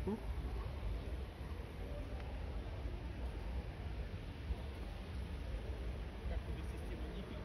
М? Как тебе система ниппель?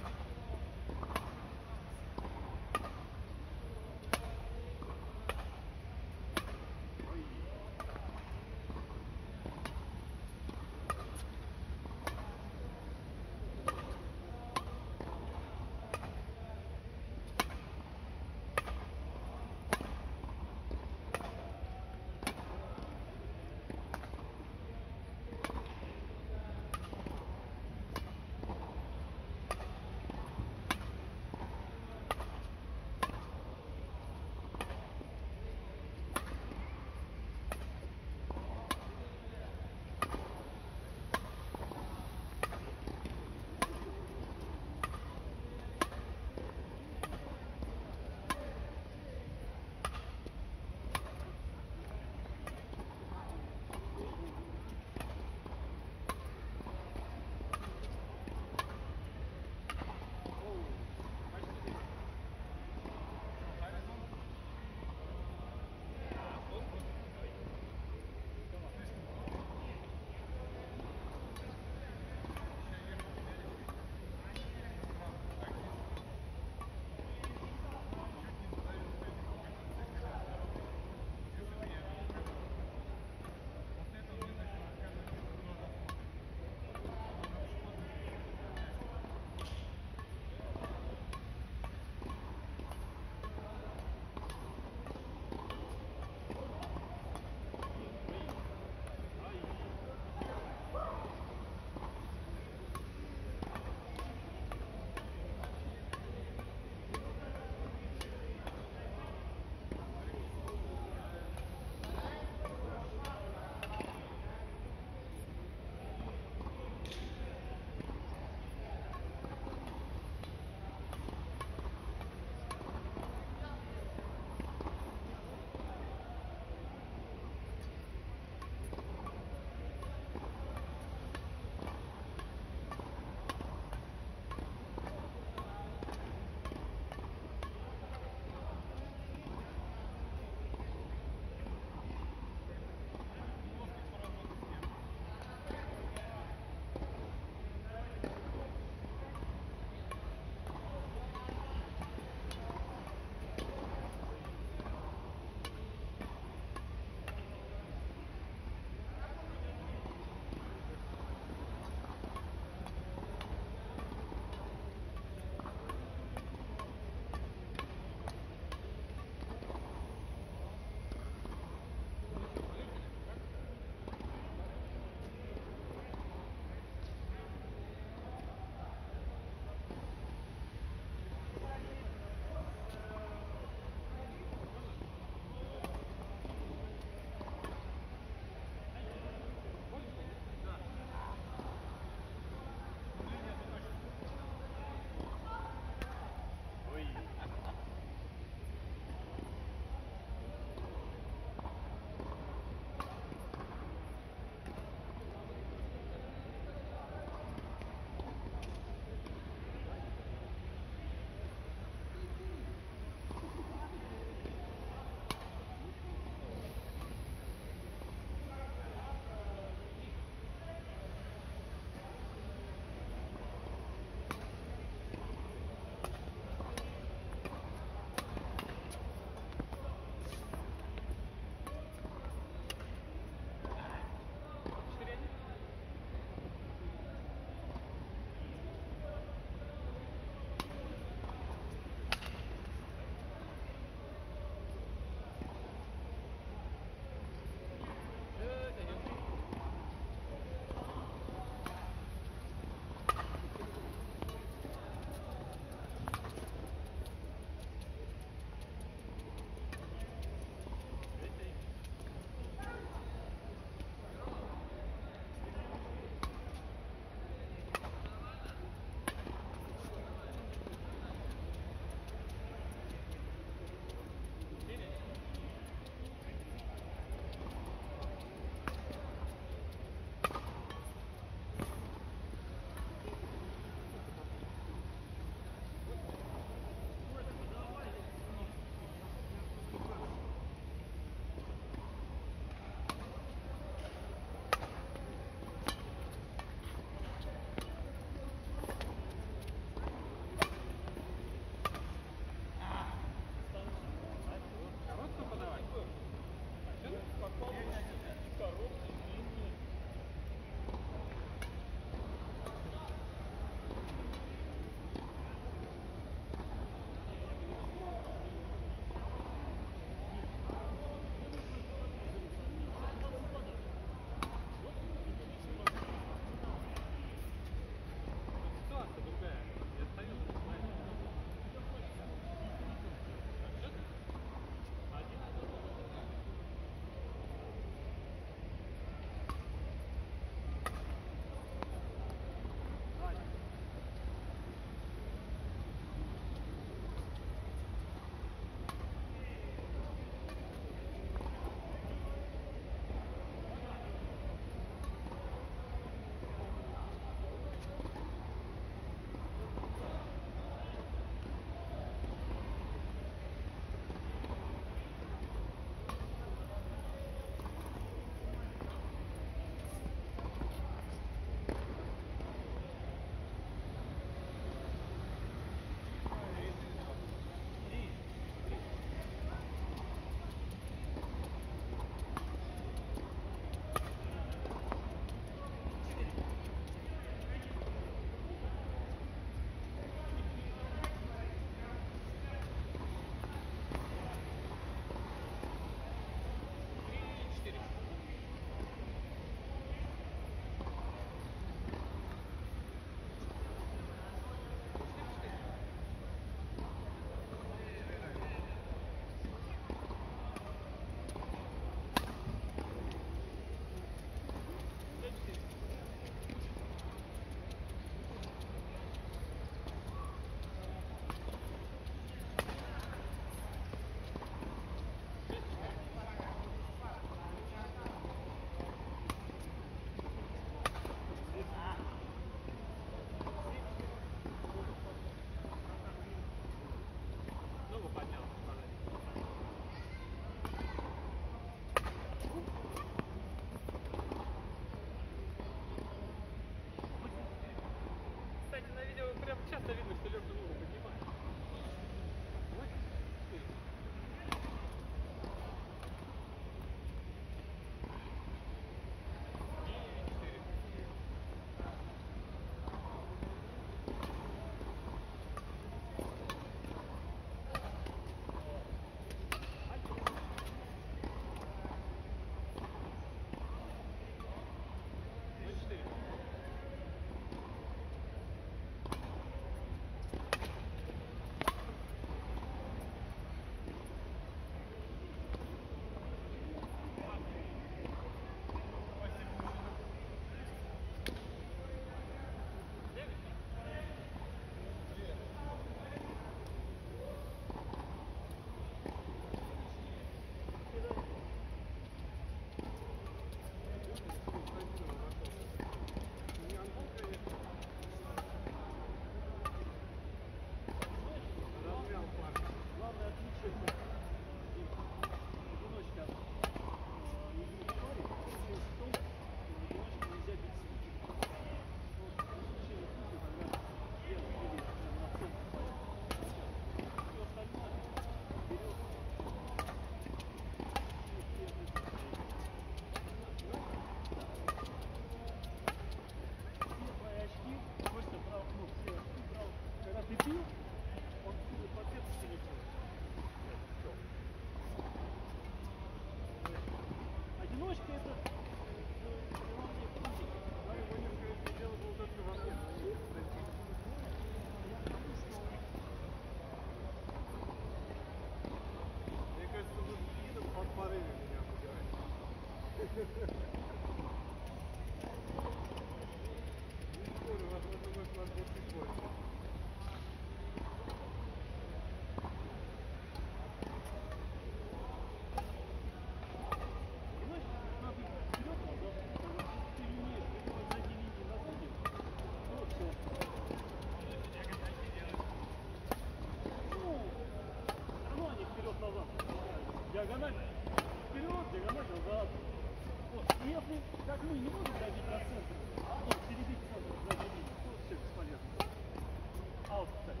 если как мы не можем добить на центр, ну, перебить центр за линию, то все бесполезно. Аут, кстати.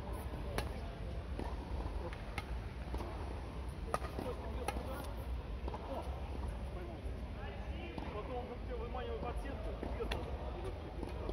Костя бьет туда. О, поймал. Потом все выманивает под сетку, бьет назад. И вот так.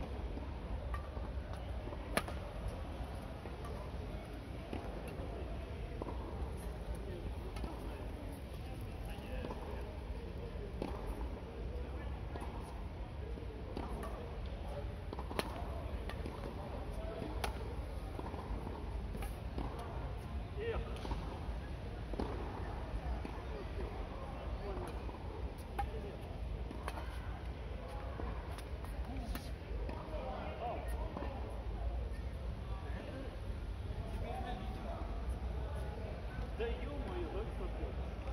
Да ё-моё, да что ты?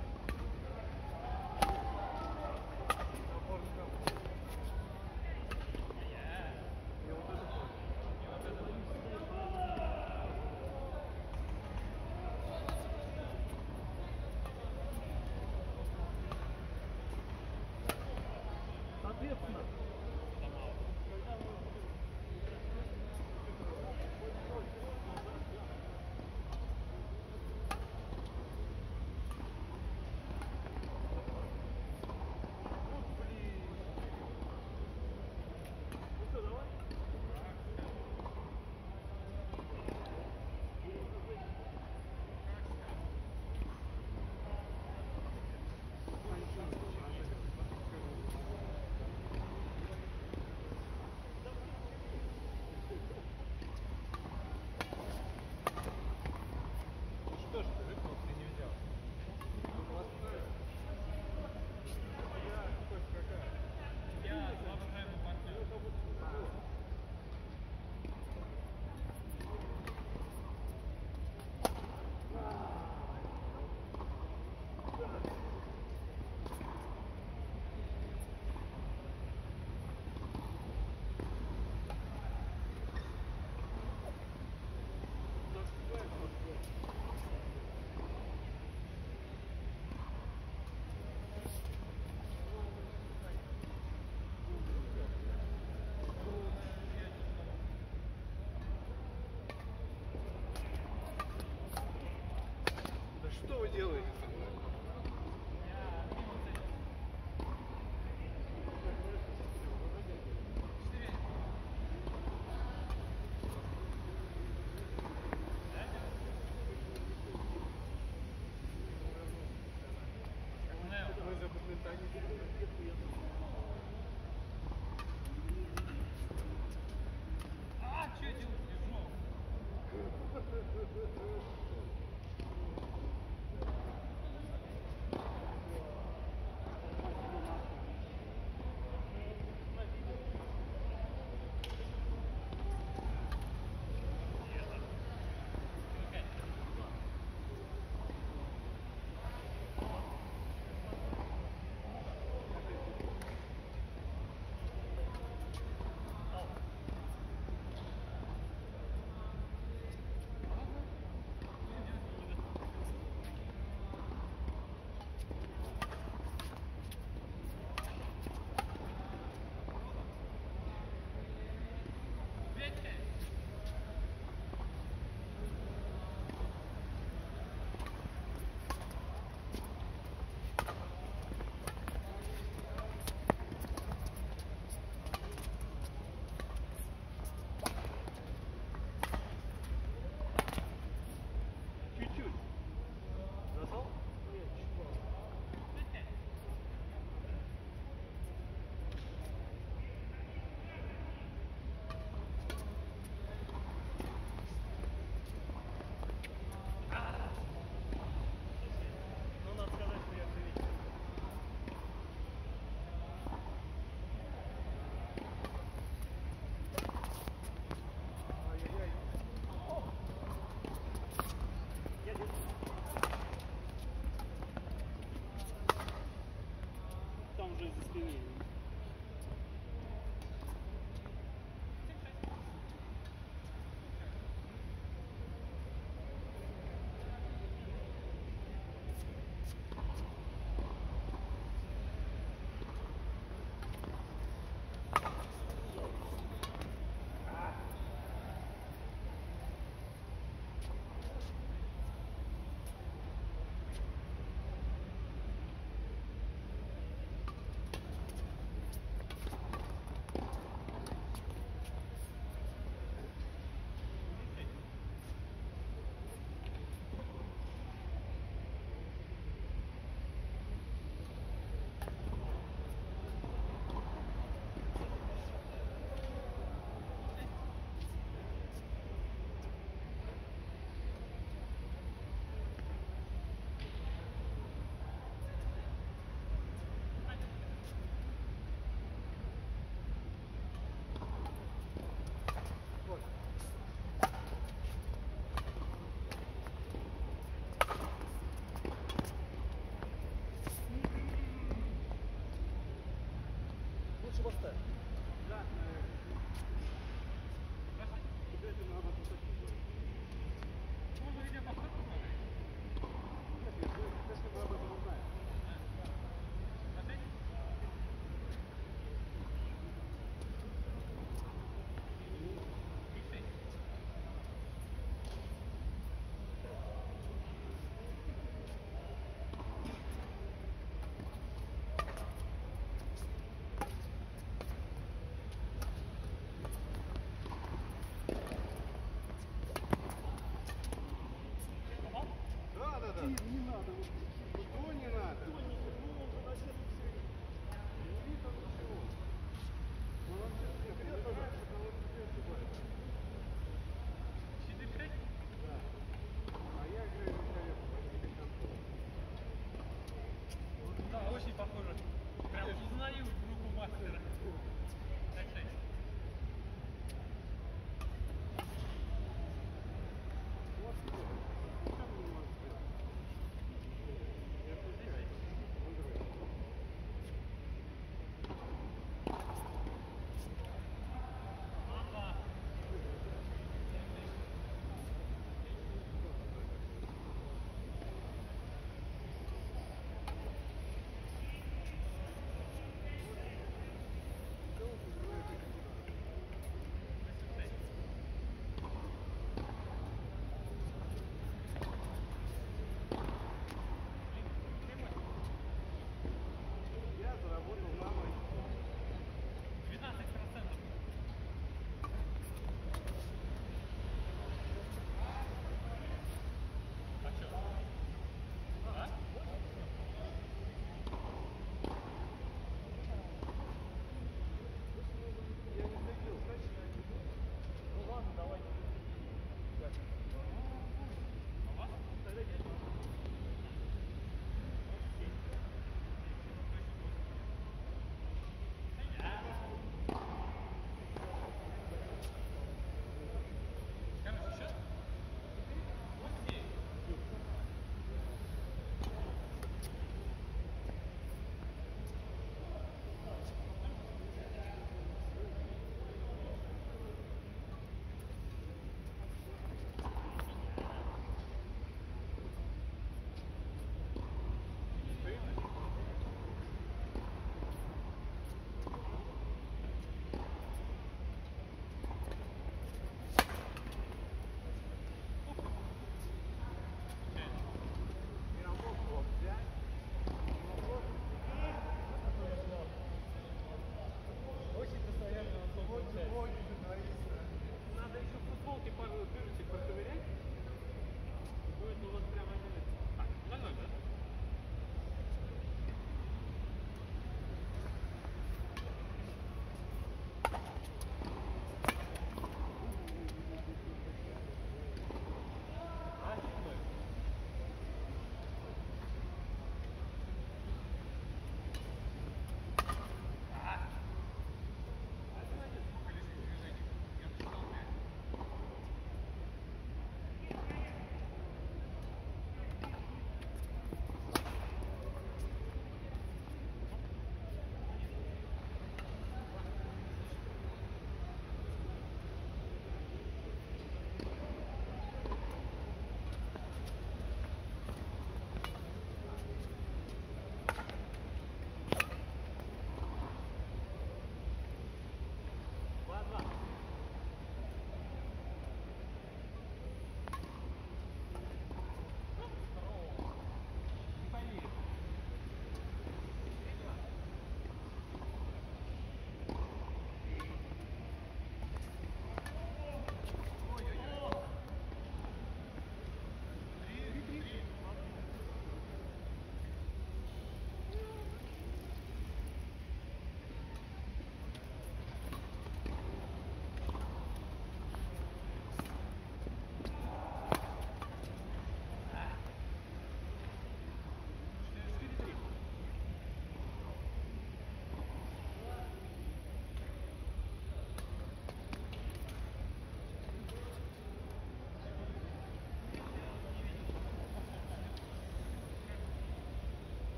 Соответственно, Что вы делаете? А, что делать? чуть-чуть. Зашел? Ну, надо сказать, что я привет. Ай-яй-яй. Я здесь. Там уже за спиной.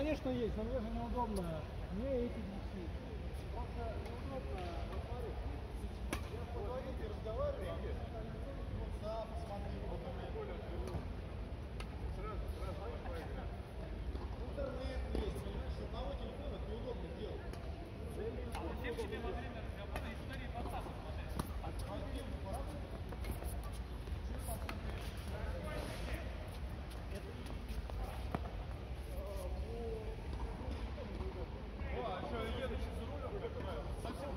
конечно, есть, но мне же неудобно. Мне эти вещи. Просто неудобно. Вот смотри. Я в подводителе разговариваю, вот да, посмотри, вот у меня более Сразу поиграть. интернет есть, понимаешь, с одного телефона это неудобно делать. Всем себе во время разговора истории WhatsApp смотреть. А где вы пора? А что, я еду сейчас за рулем, как нравится. Совсем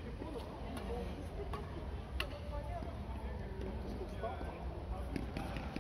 не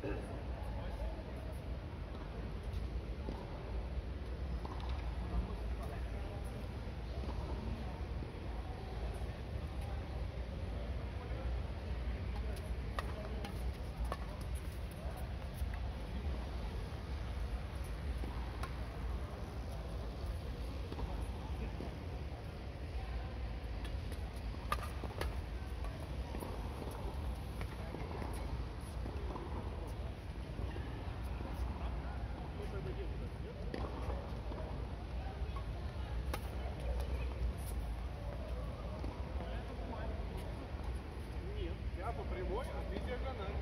Нет, я по прямой, а ты диагональ.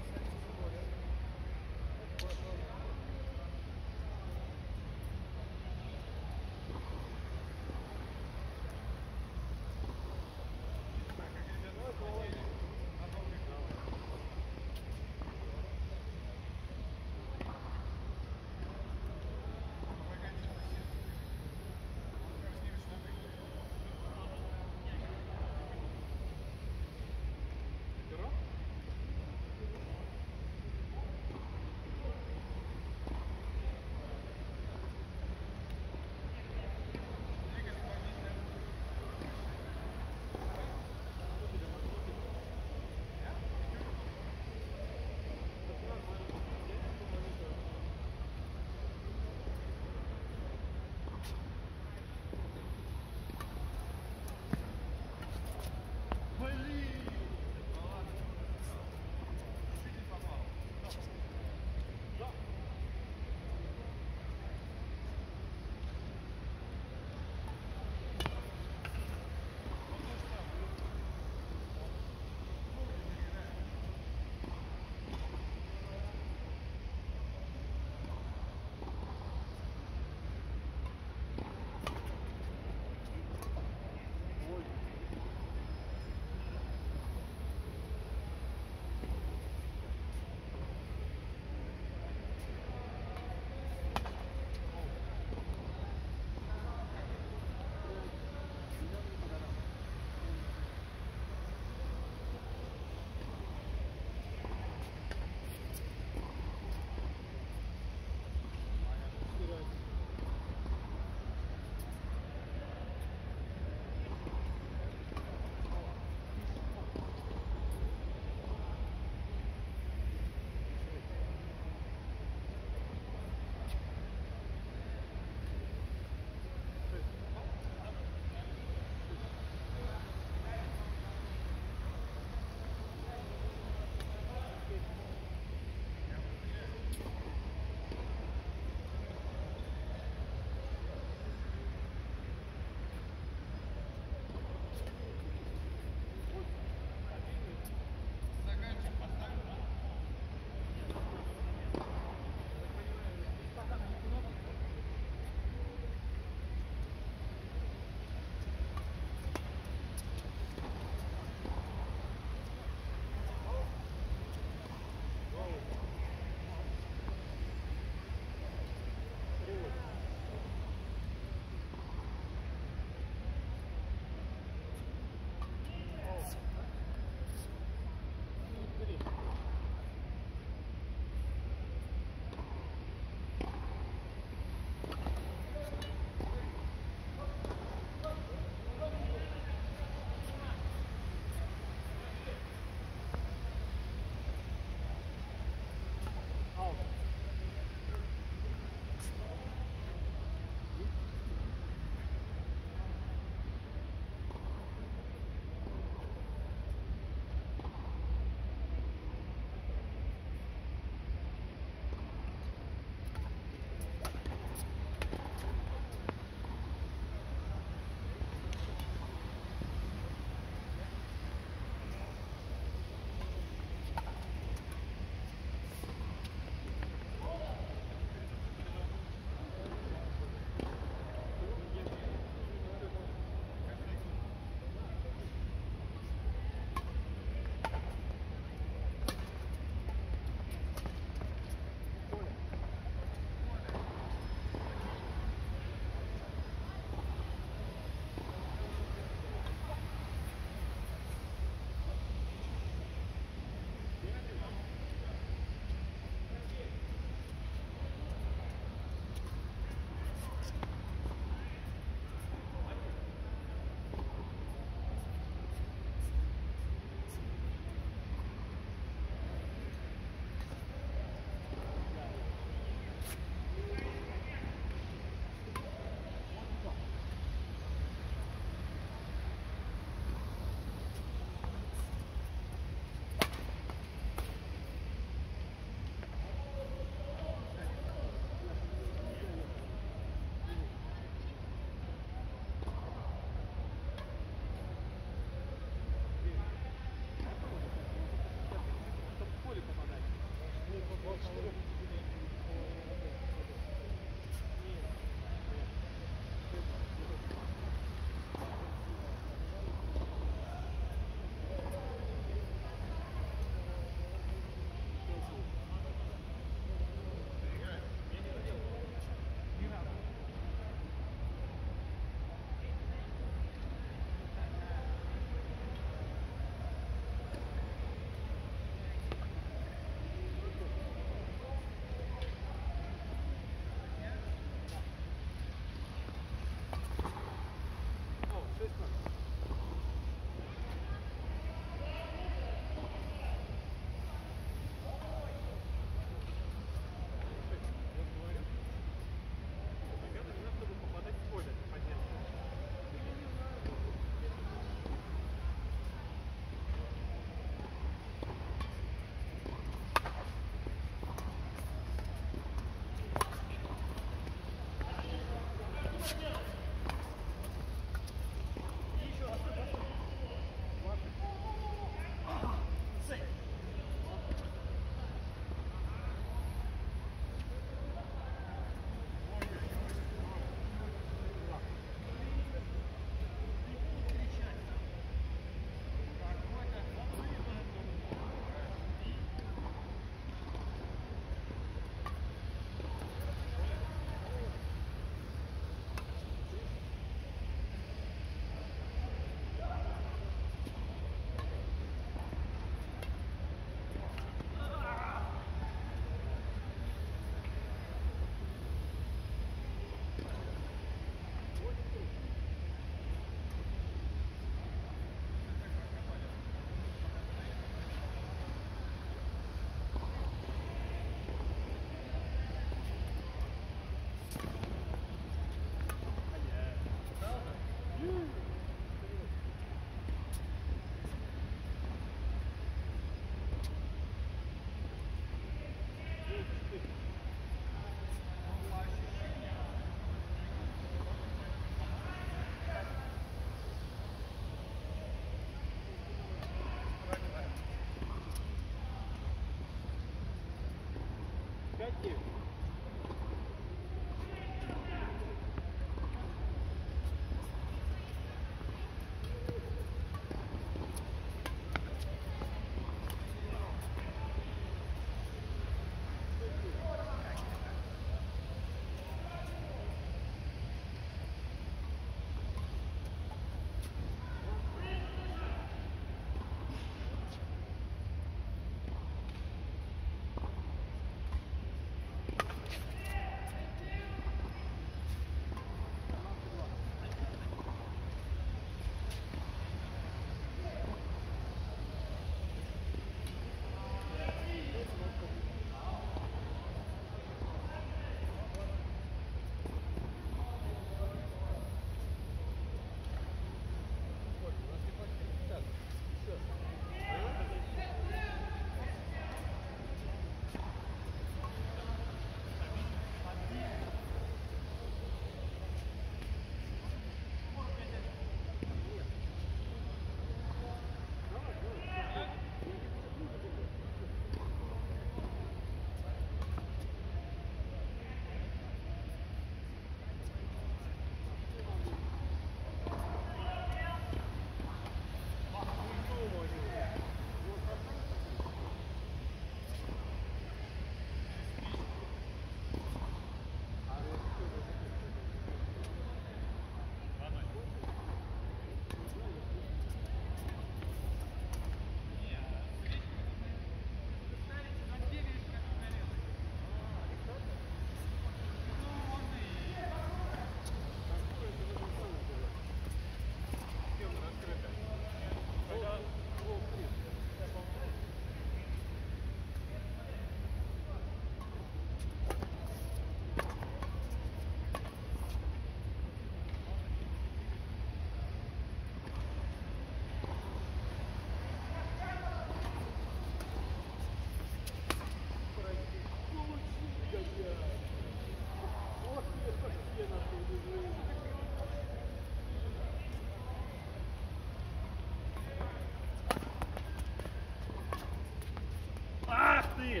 ты ж!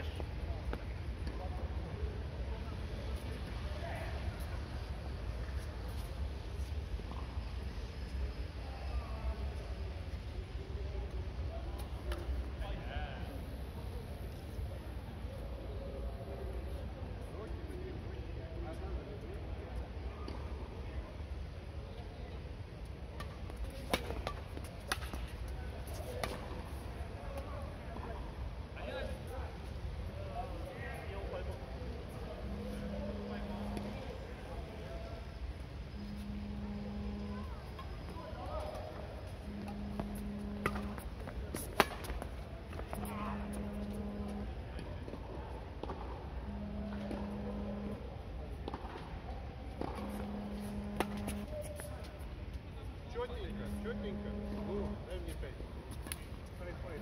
Четненько, четненько. Ну, дай мне 5. Файт.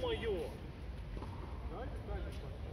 ё-моё! Давайте станем.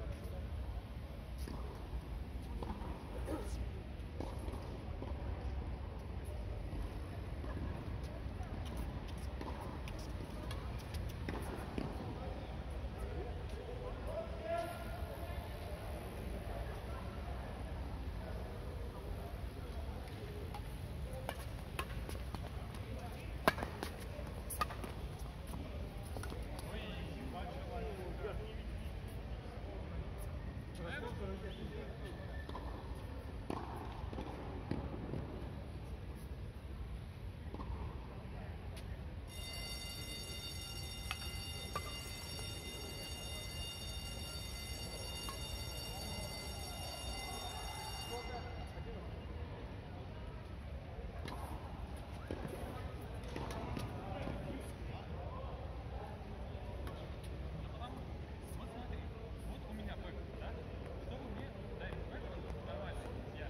Вот смотри, вот у меня бэк, да? Чтобы мне дать бэк, нормально, я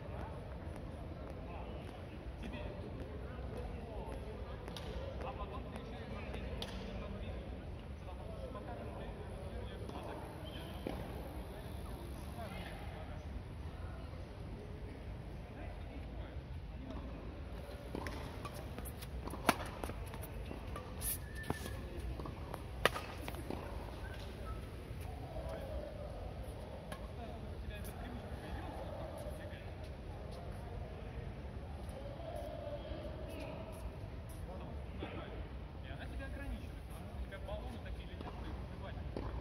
тебе, а потом ты еще и вообще не видишь, потому что пока ты а так и она тебя ограничивает, потому что у тебя баллоны такие летят, что их убивать.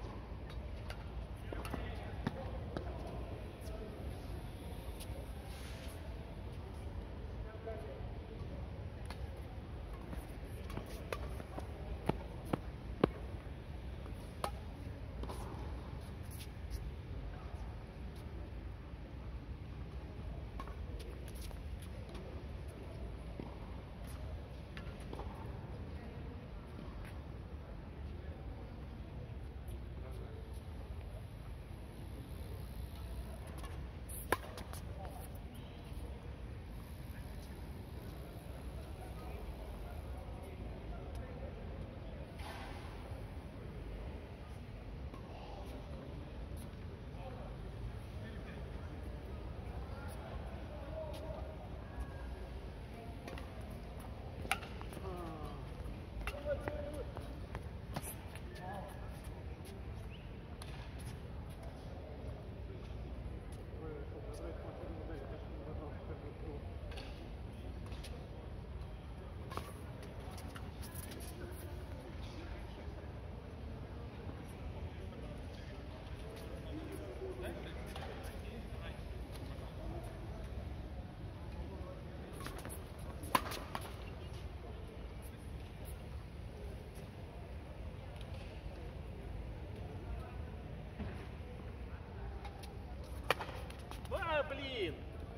А, блин!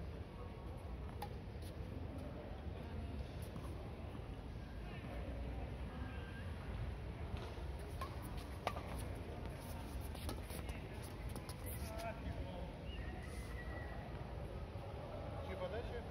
Чьи подачи?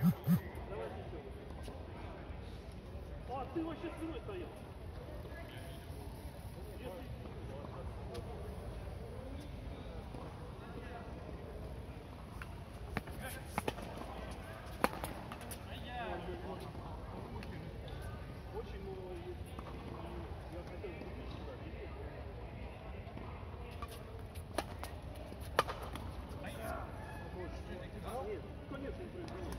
А, ты вообще спиной стоял. Очень много есть. Я хотел купить сюда. Нет, конечно, не производит.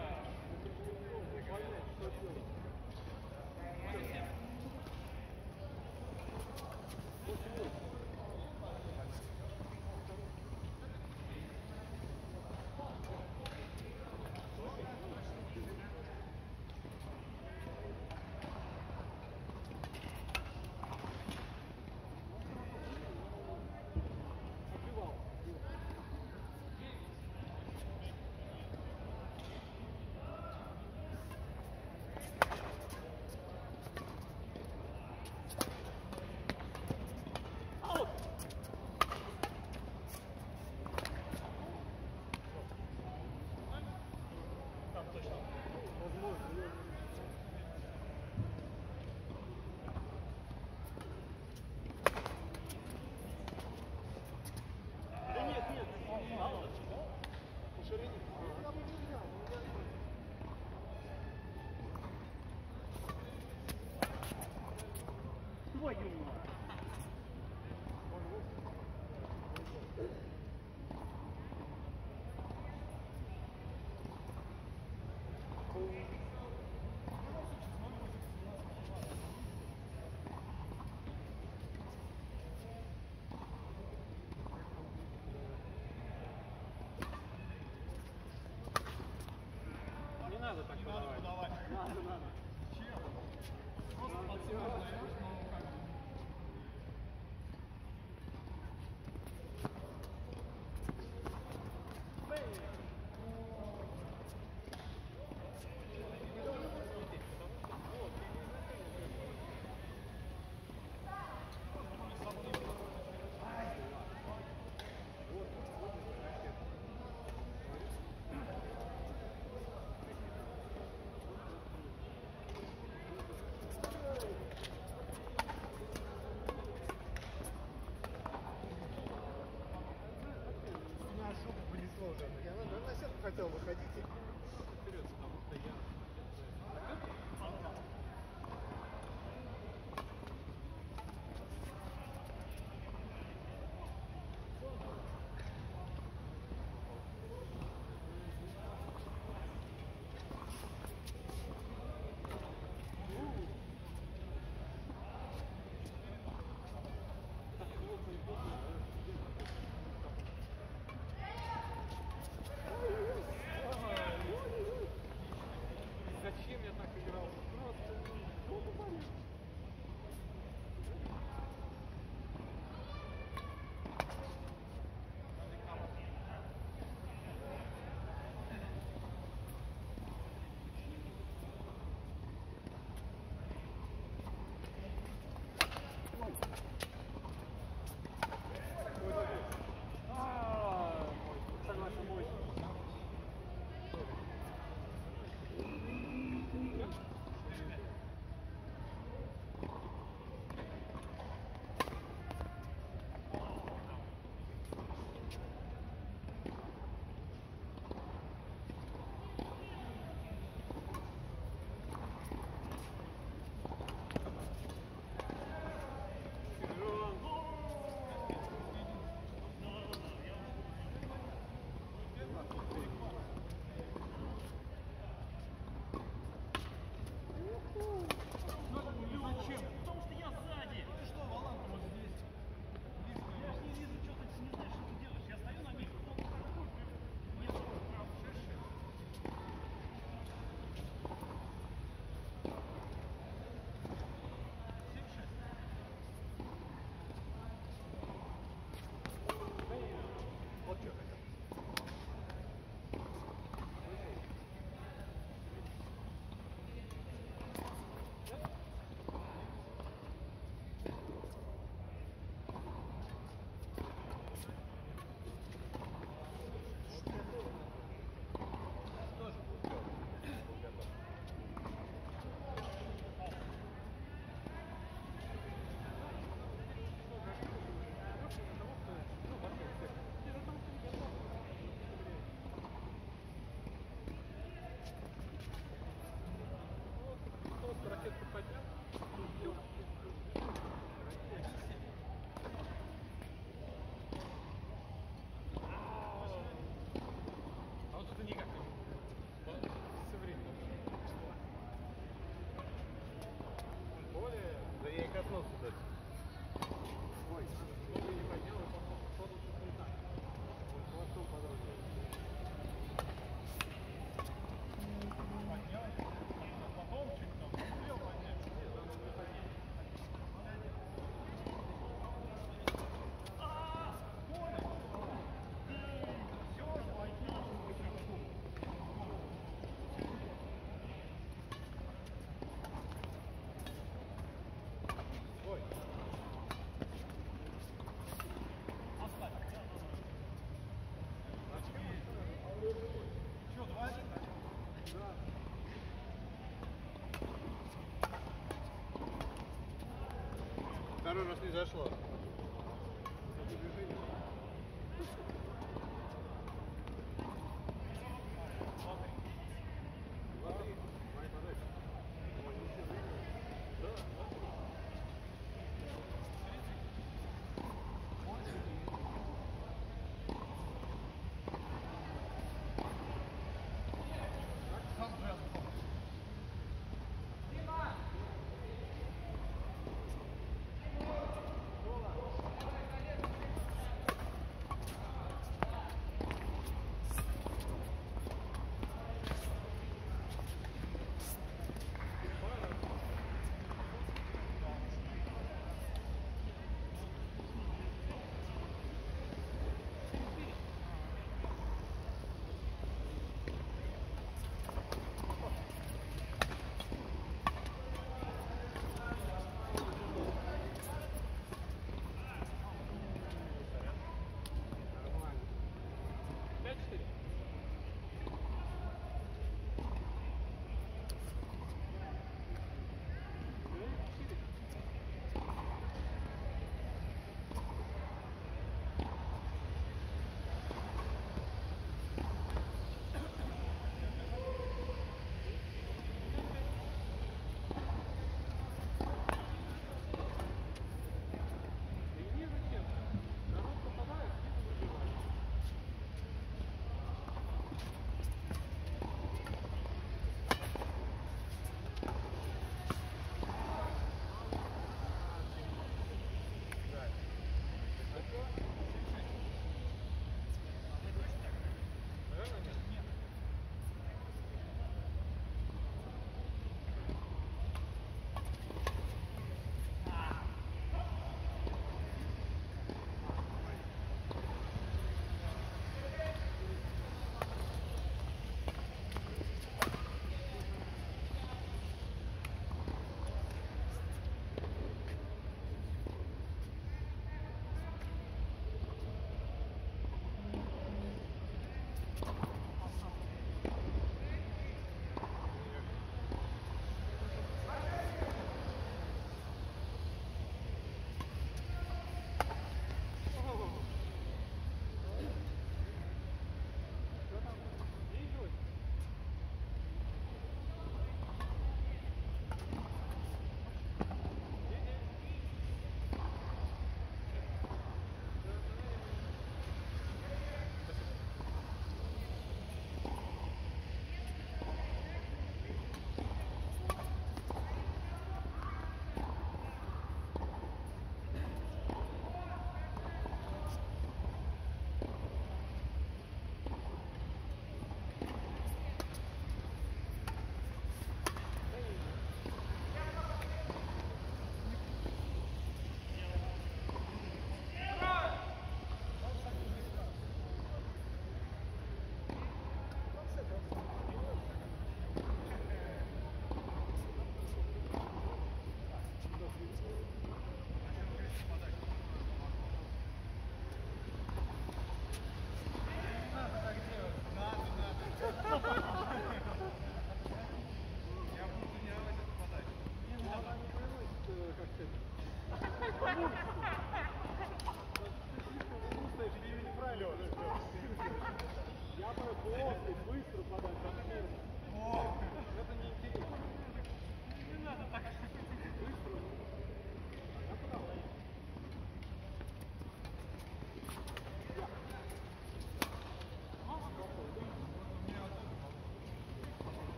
Твою мать! Не надо так подавать. Надо, надо. Чем? Просто подсказываешь на камеру. Меня шубу понесло уже. Я на сетку хотел выходить. Вперед, потому что я... просто ракетку поднял. А вот это никак. Все время. Более, да я и коснулся дать. Ой, ногу не поднял, и походу что-то не так. Хвостом подробнее. Поднял, а потом чуть там успел поднять. Нет, надо не поднять. Ой. Что, 2-1? Второй раз не зашло.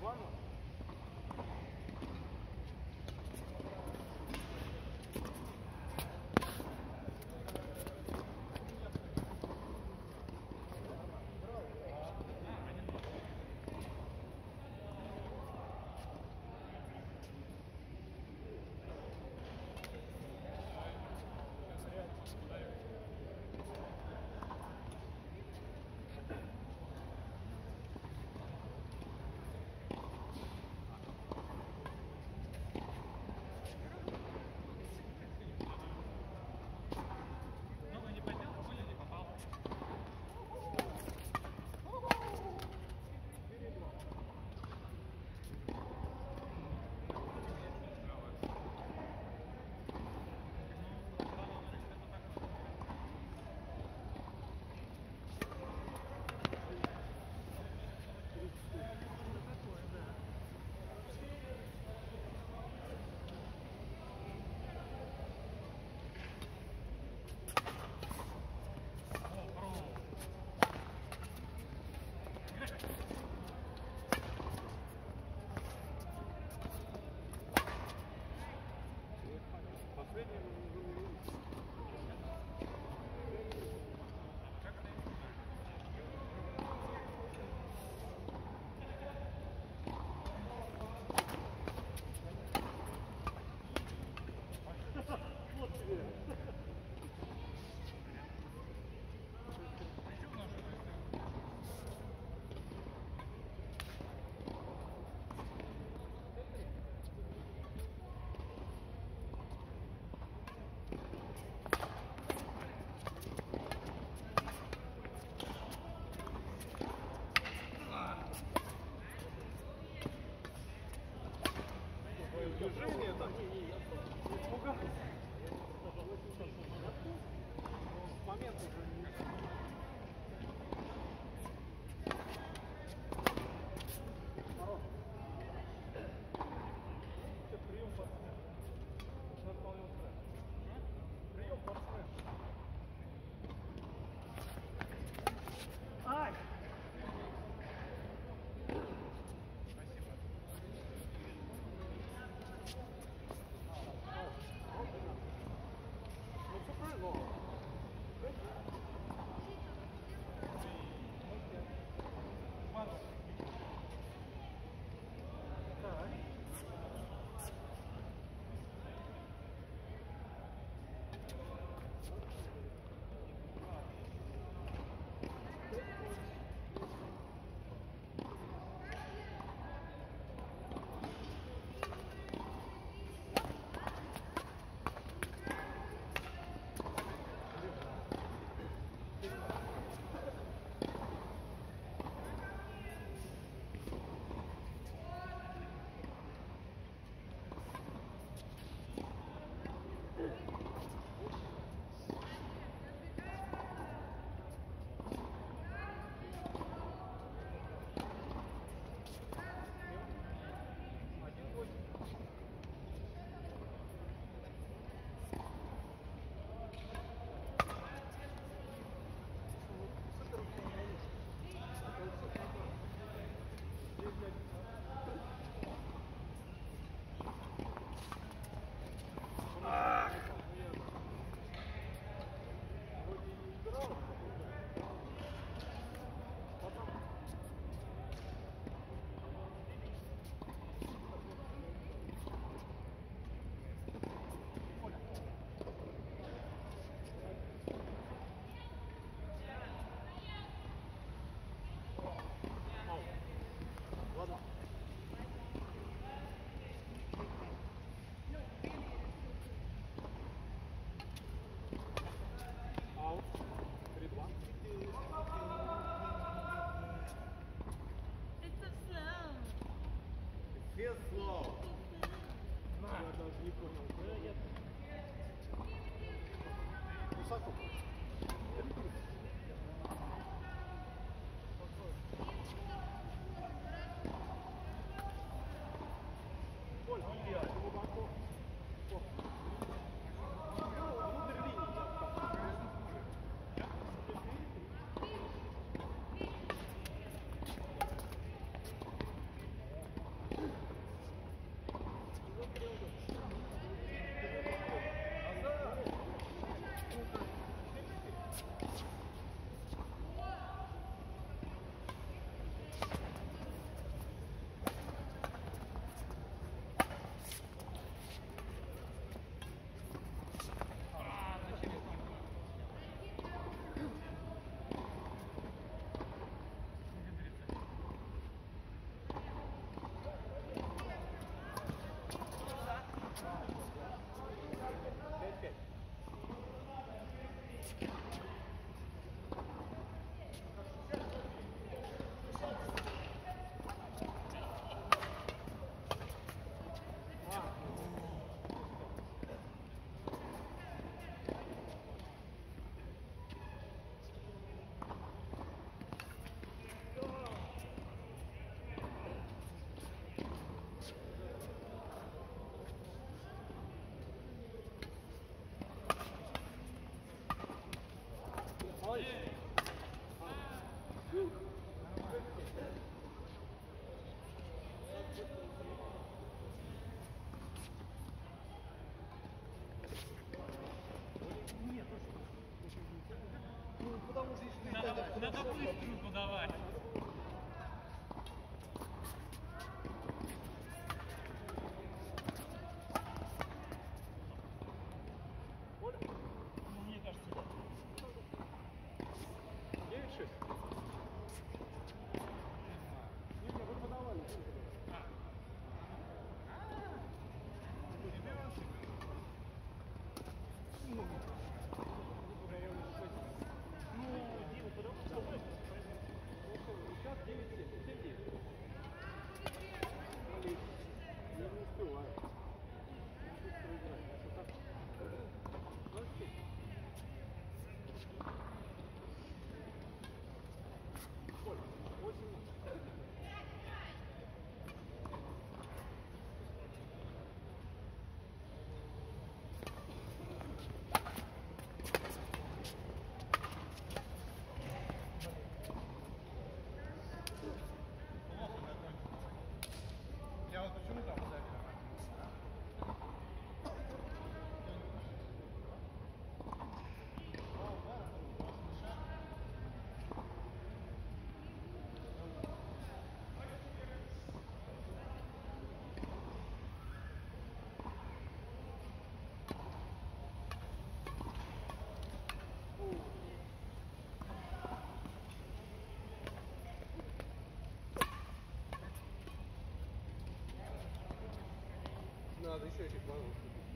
Нормально? Ногу не поднял, понял, не попал. Последний вот тебе. Движение там. Испугался. Момент уже не... Хорош. Это прием спортсмена. Сейчас вполне устраивает. Прием спортсмена. Ай! Ну, все правильно. Надо быструю подавать. Ну, мне кажется, 9-6. Не, вы подавали. Сейчас 9-7. 7-9. Я не успеваю. Я вот почему там поставил? Надо еще этих баллов.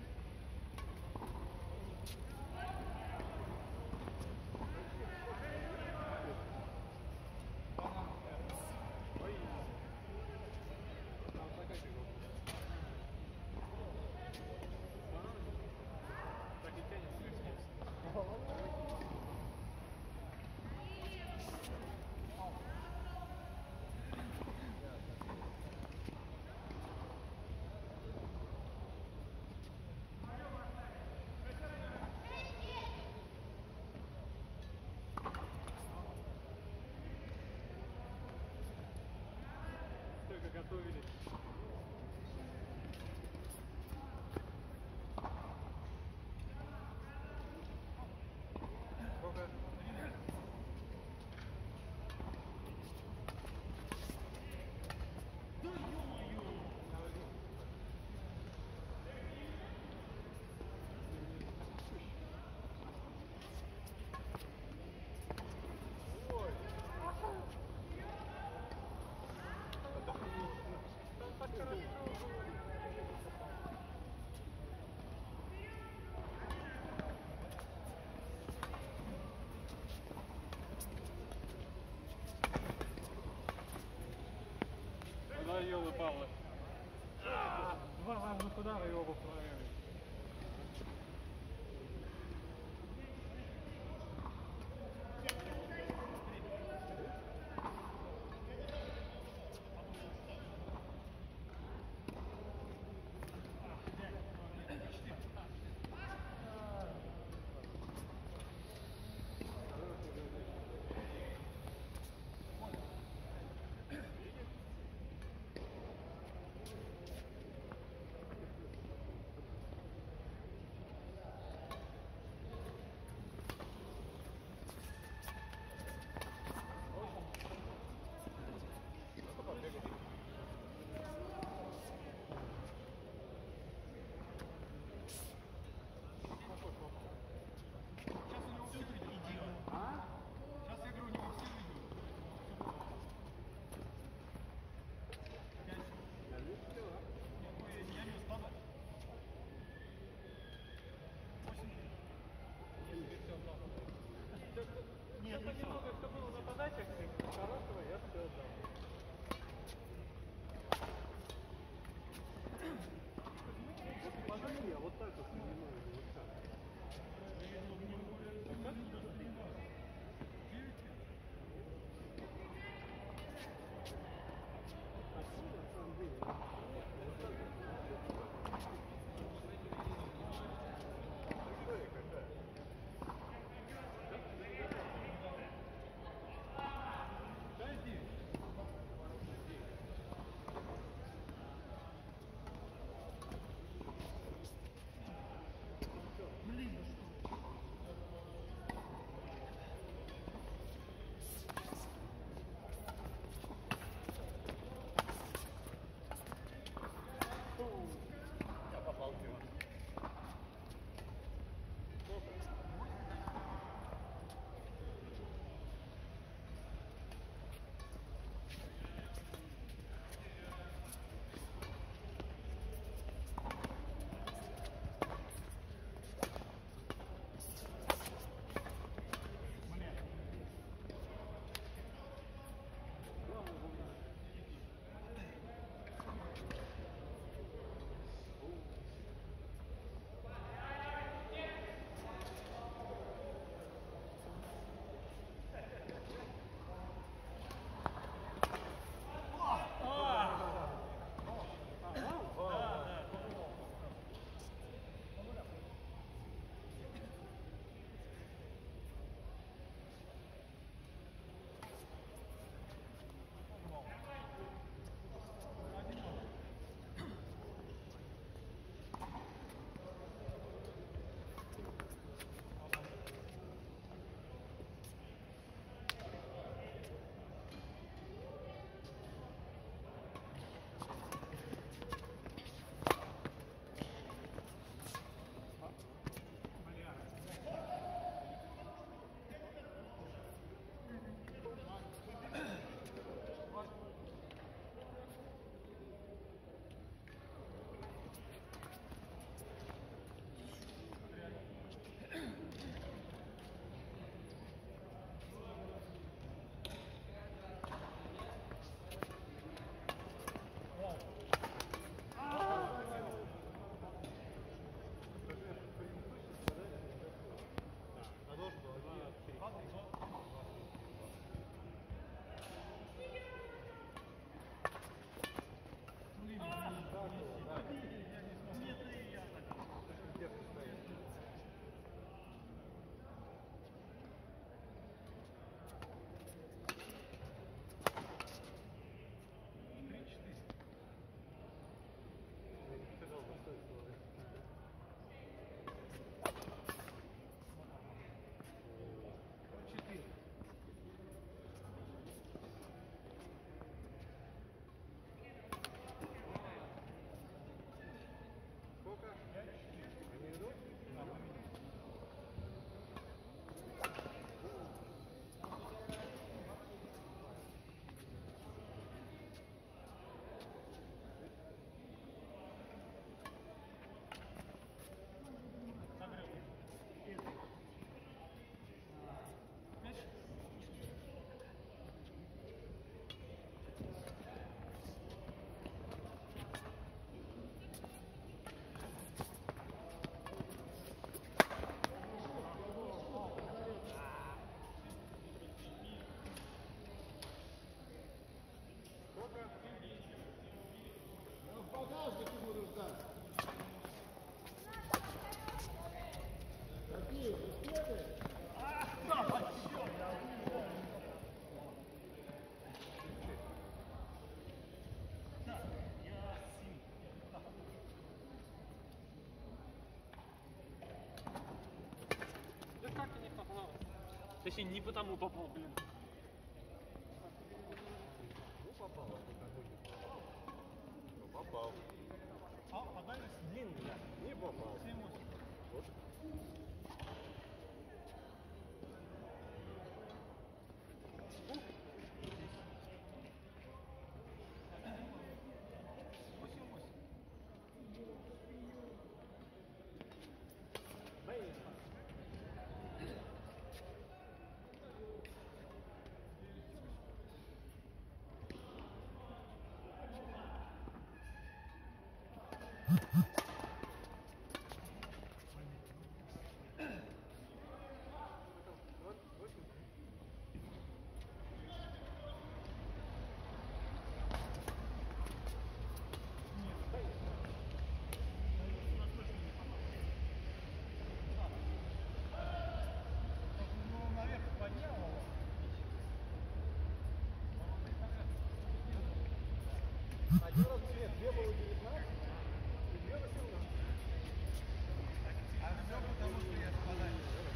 так и тянет сверху. Только готовились. Сколько? Да ё-моё! Ой. Там так хорошо. Надоело, Павла. Два важных удара и оба проверили. Точнее, не потому попал, блин. Ну, попал. Ну, попал. А дальность длинная. Не попал. 7-8. Вот. Ну, наверх поднял его. Один раз цвет, две было 19, и две 18. А все потому, что я спадаю.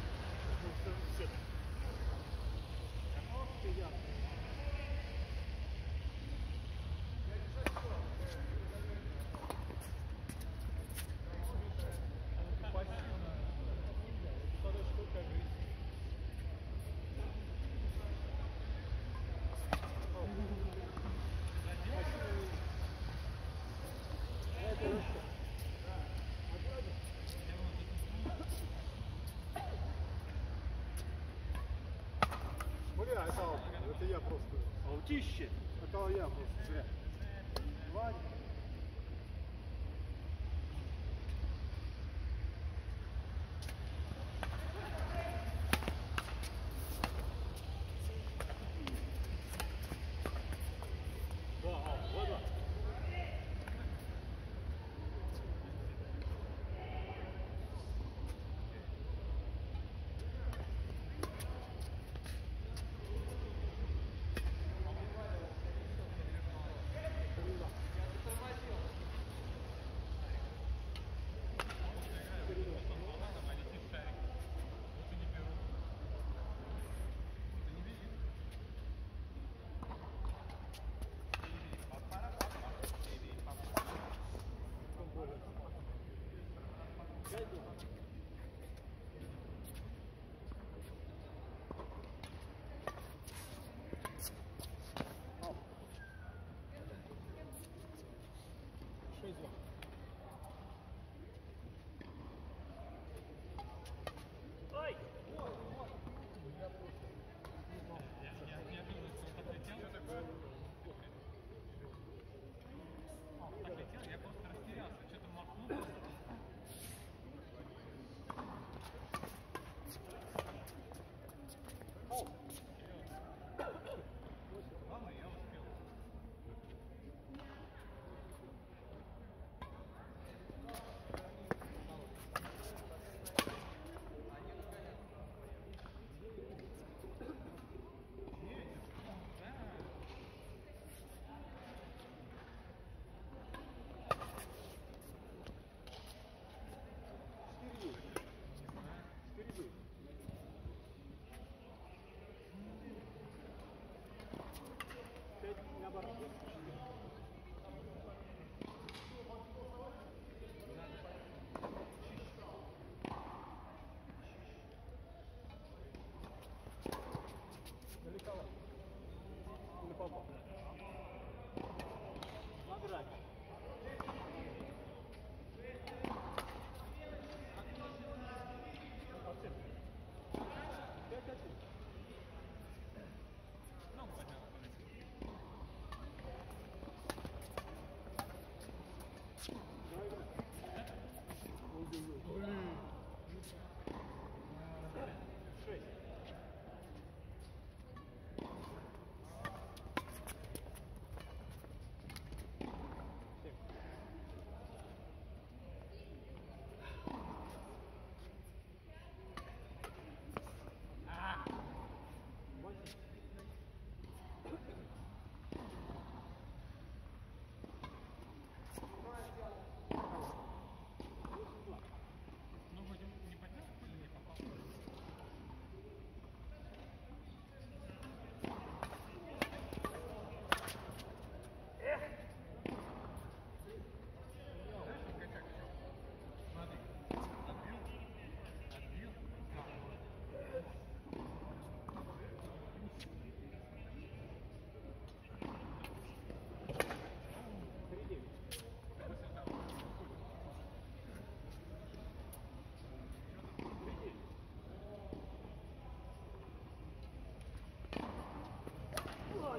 Бля, это я просто. Аутище. Это я просто зря. Ладно. Я просто растерялся, что-то махнул. Ладно, я успел.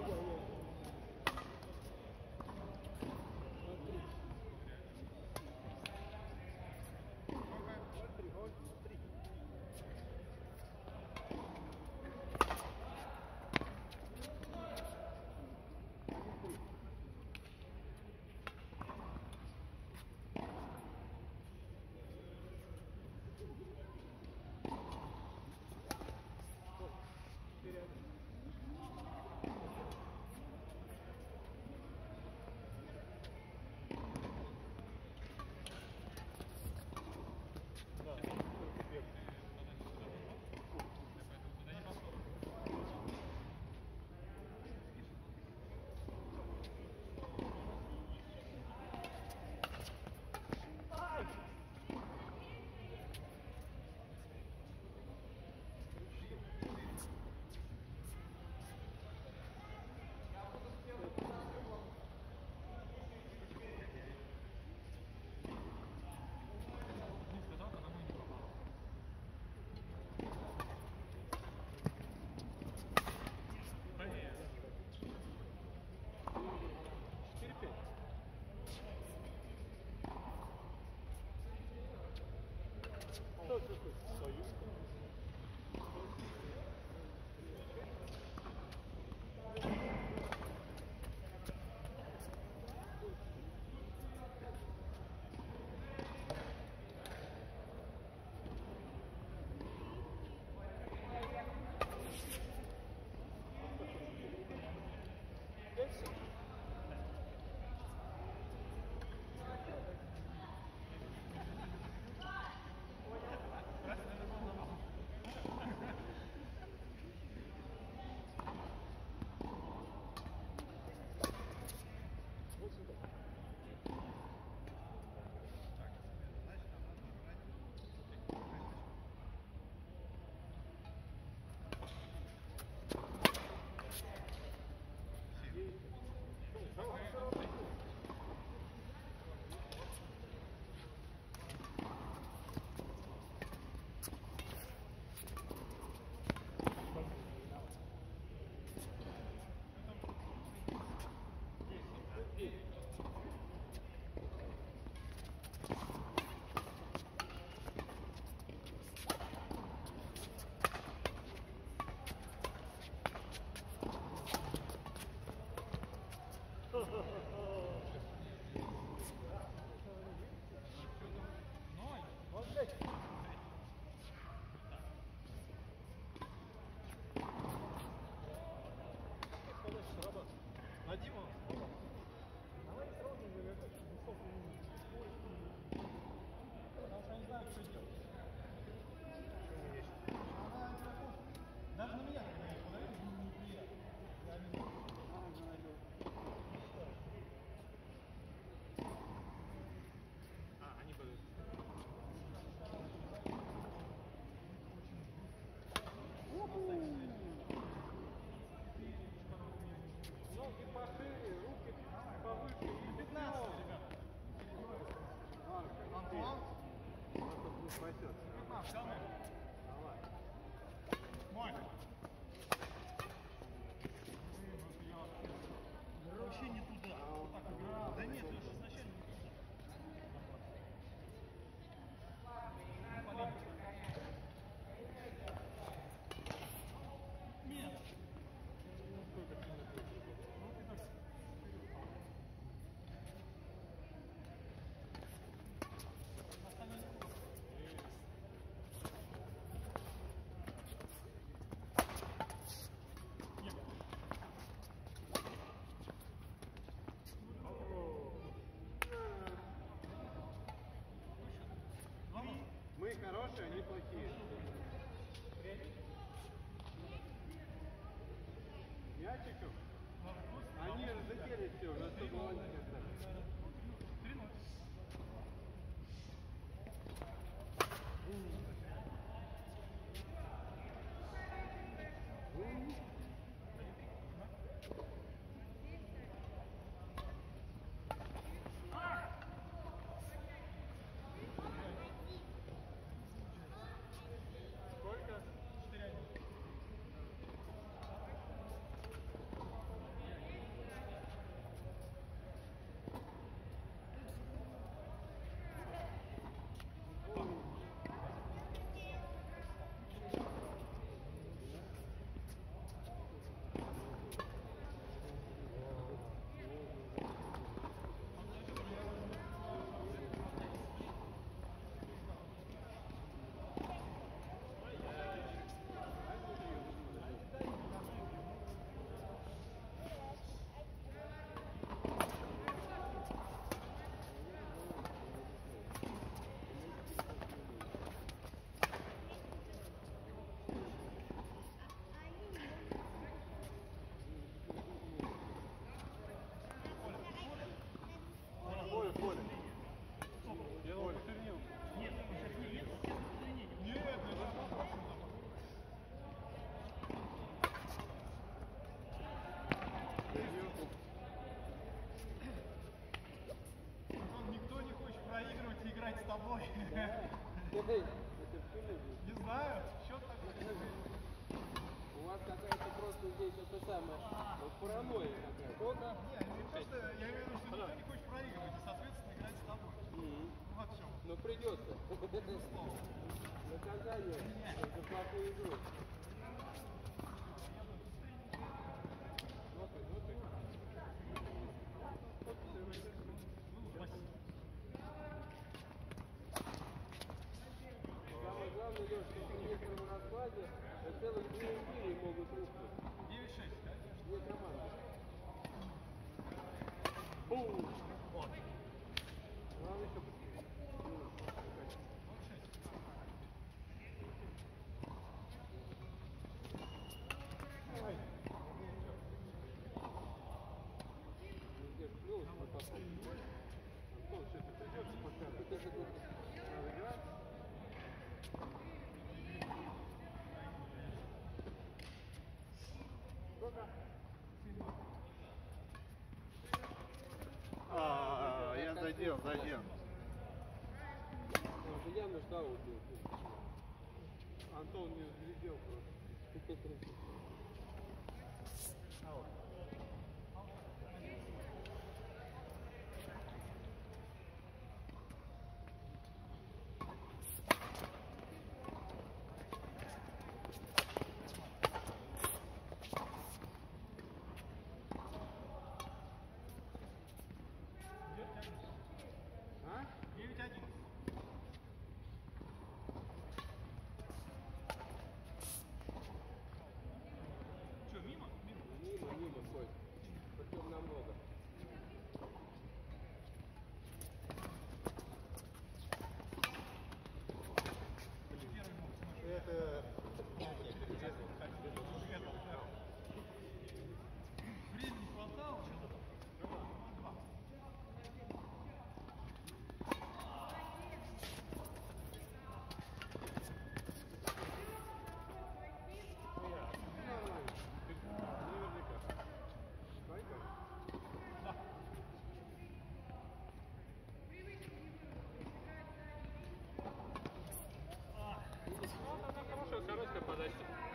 Вообще не туда. Вот так играл. Да нет, это изначально не туда. Нет. Мы хорошие, они плохие. Мячиком? Они разлетелись все, уже 100 баллончиков остались. Сколько? 4-1. Это в Туле? Не знаю, счет такой. У вас какая-то просто здесь это самое, вот паранойя какая-то. Сколько? Не просто, я имею в виду, что никто не хочет проигрывать, и, соответственно, играть с тобой. Вот в чем. Но придется. Наказание за плохую игру. Самое главное, Леш, что в некотором раскладе целых 2 недели могут рухнуть. 9-6, да? Две команды. Главное, чтобы... Где плюс, вот такой. Антон, что ты придется пока? Играть? Я задел. Он же явно ждал убил. Антон не взглядел просто. А? 9-1. Что, мимо? Мимо. Мимо, Коль. Причем намного. Это... Времени не хватало, что-то. 2. Хорошая, короткая подача.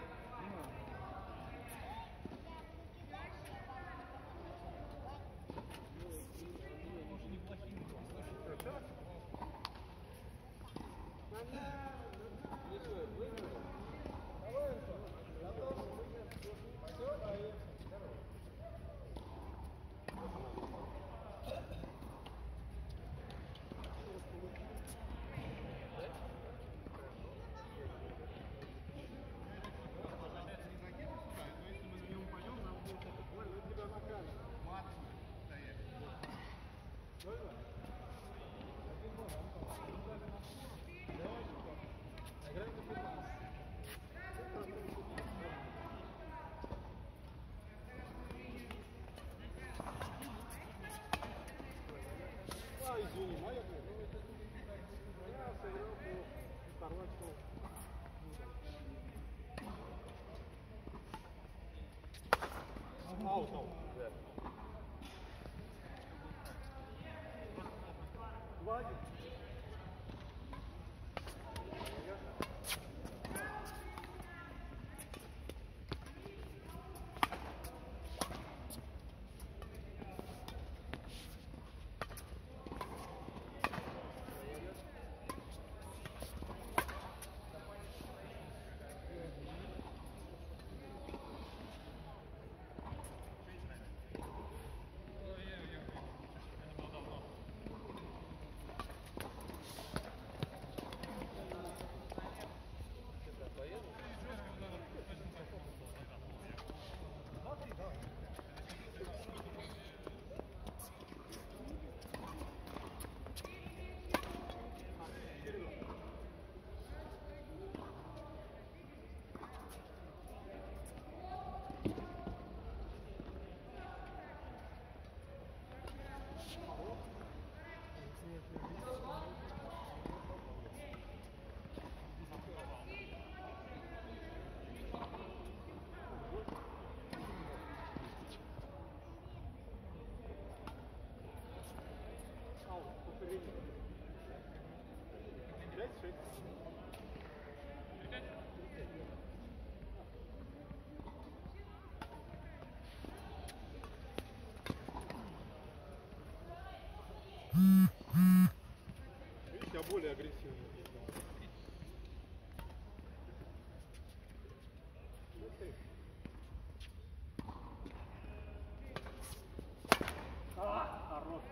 Извини, моя плохо. Я сыграл по хорватскому. Аут. Да. 2-1. 36. Опять? Видишь, я более агрессивный. Хорош.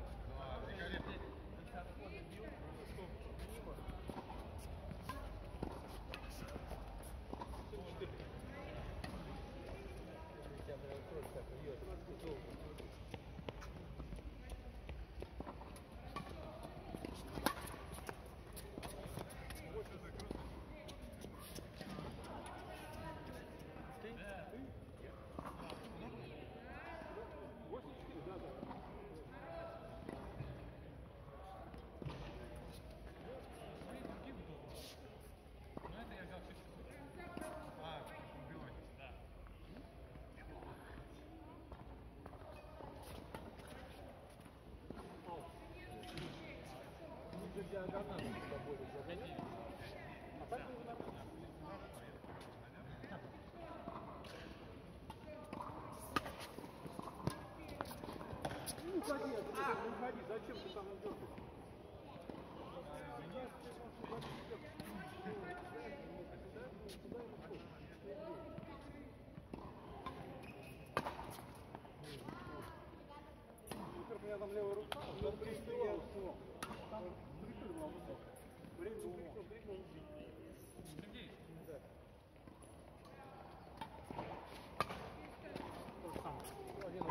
Ну это я взял чуть-чуть. А, убивать. Да. Ну, уходи, уходи, зачем ты там идешь? У меня там левая рука, там пристрел, все. Там прикрыл, время умно. Сергей, То же самое.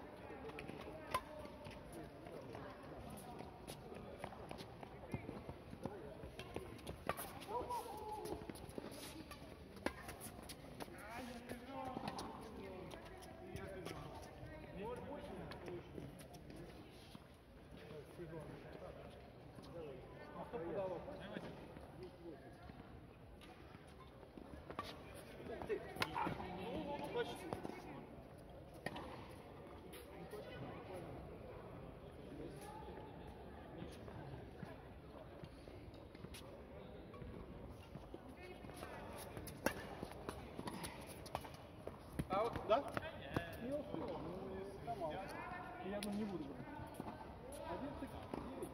Аут, да? Не успел, не сломался. Я думаю, не буду брать. 11-9.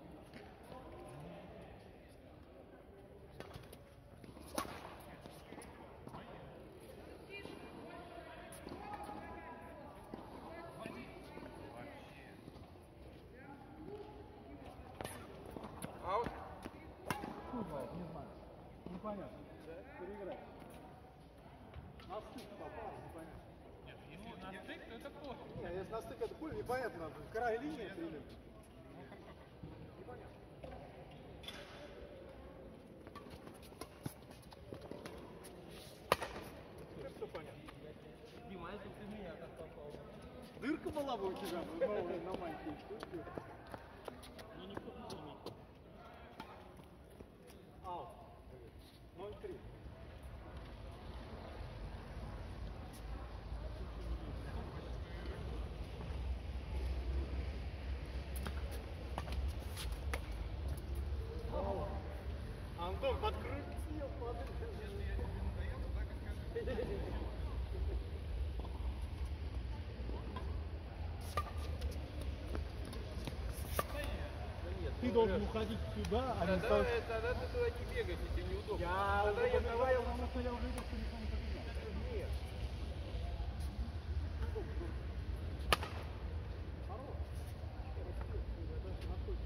Аут. Хуй знает, не знаю. Непонятно. Переиграть. На стык попал, непонятно. нет, если на стык, то это плохо. Не, если на стык это пуль, непонятно, край линии это или... Непонятно. Теперь все понятно. Дима, если ты меня так попал. Дырка была бы у тебя новая на майке. Но никто не заметил. Аут. 0-3. Антон, подкрутил, Ты должен уходить сюда, а не Тогда ты туда не бегать, если неудобно. Я Тогда уже я побежал, потому что я уже видел, что никто не побежал. Нет. Хорош. Это насколько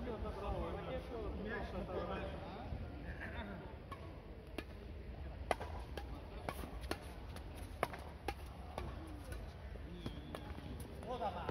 Вот она.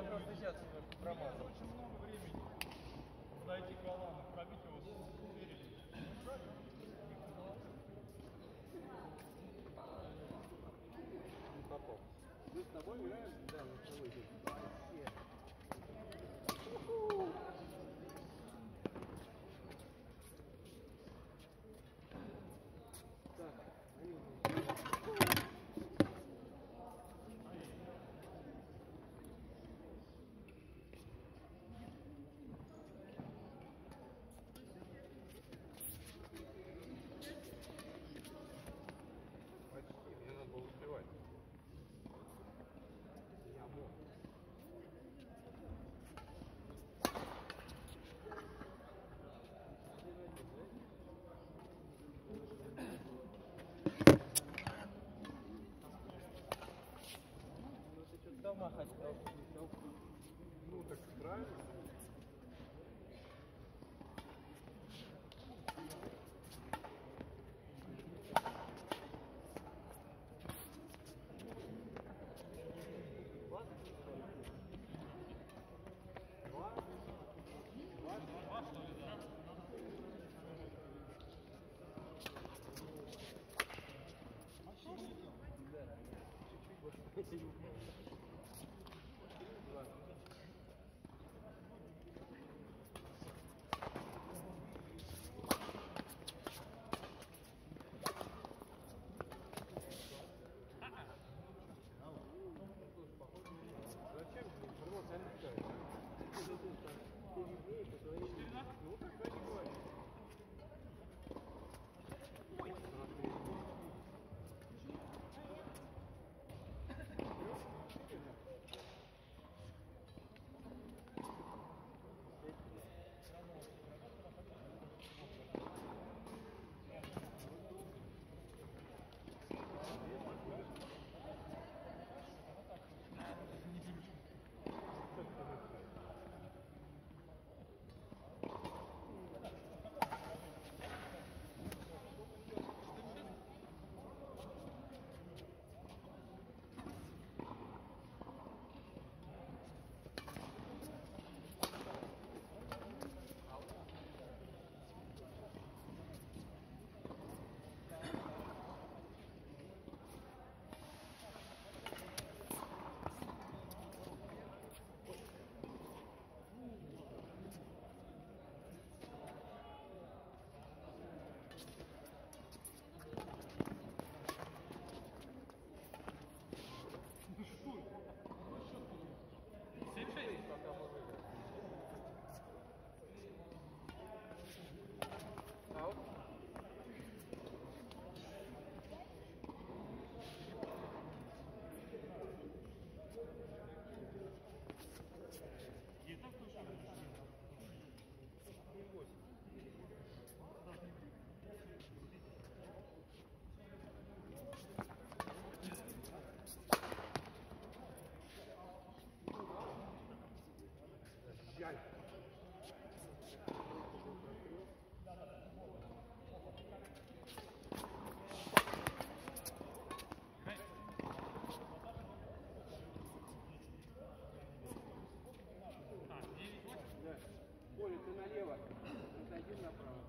просто сейчас промазал. Очень много времени зайти к Алану, пробить его спереди. Не попал. Мы с тобой играем? Да, мы с тобой играем. Почти, мне надо было успевать. Я мог. Ну ты что-то дома хотел. Ну так правильно. Зачем же информация отпускать? Ну так я не говорю. Коля, ты налево, отойди направо.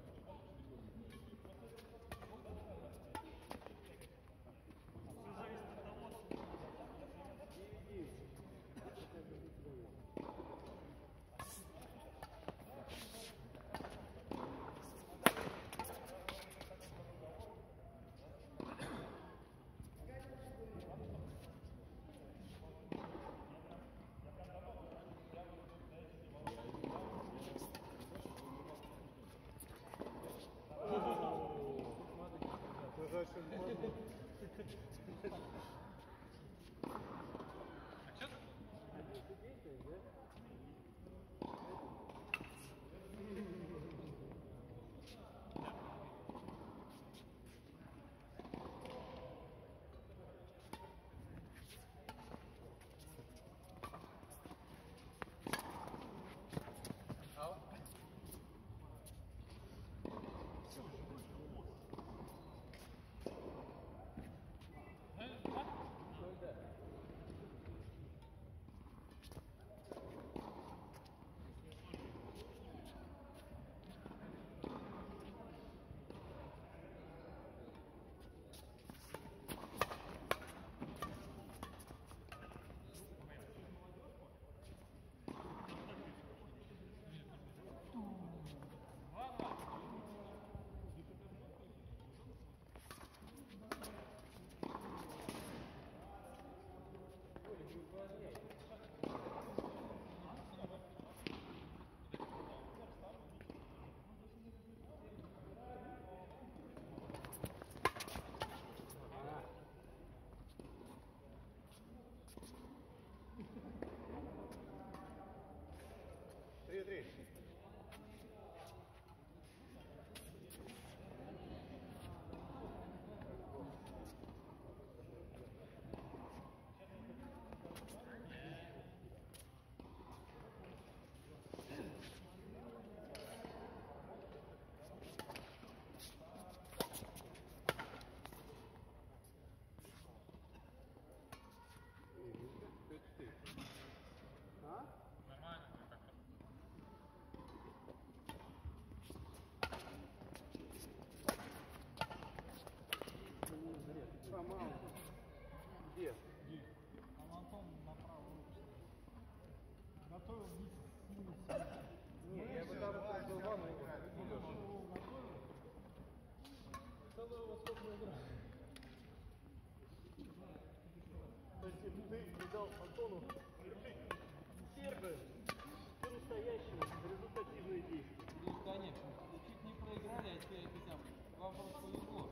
быстрее. А? Нормально, как Промал. Где? А Антон направо руку. Готовил сильно. Не, я бы даже пробовал ванну играть. Целую высокую игру. То есть ты дал Антону первые, настоящие, результативные действия. Ну, конечно. Чуть не проиграли, а теперь это сам. Вам просто повезло.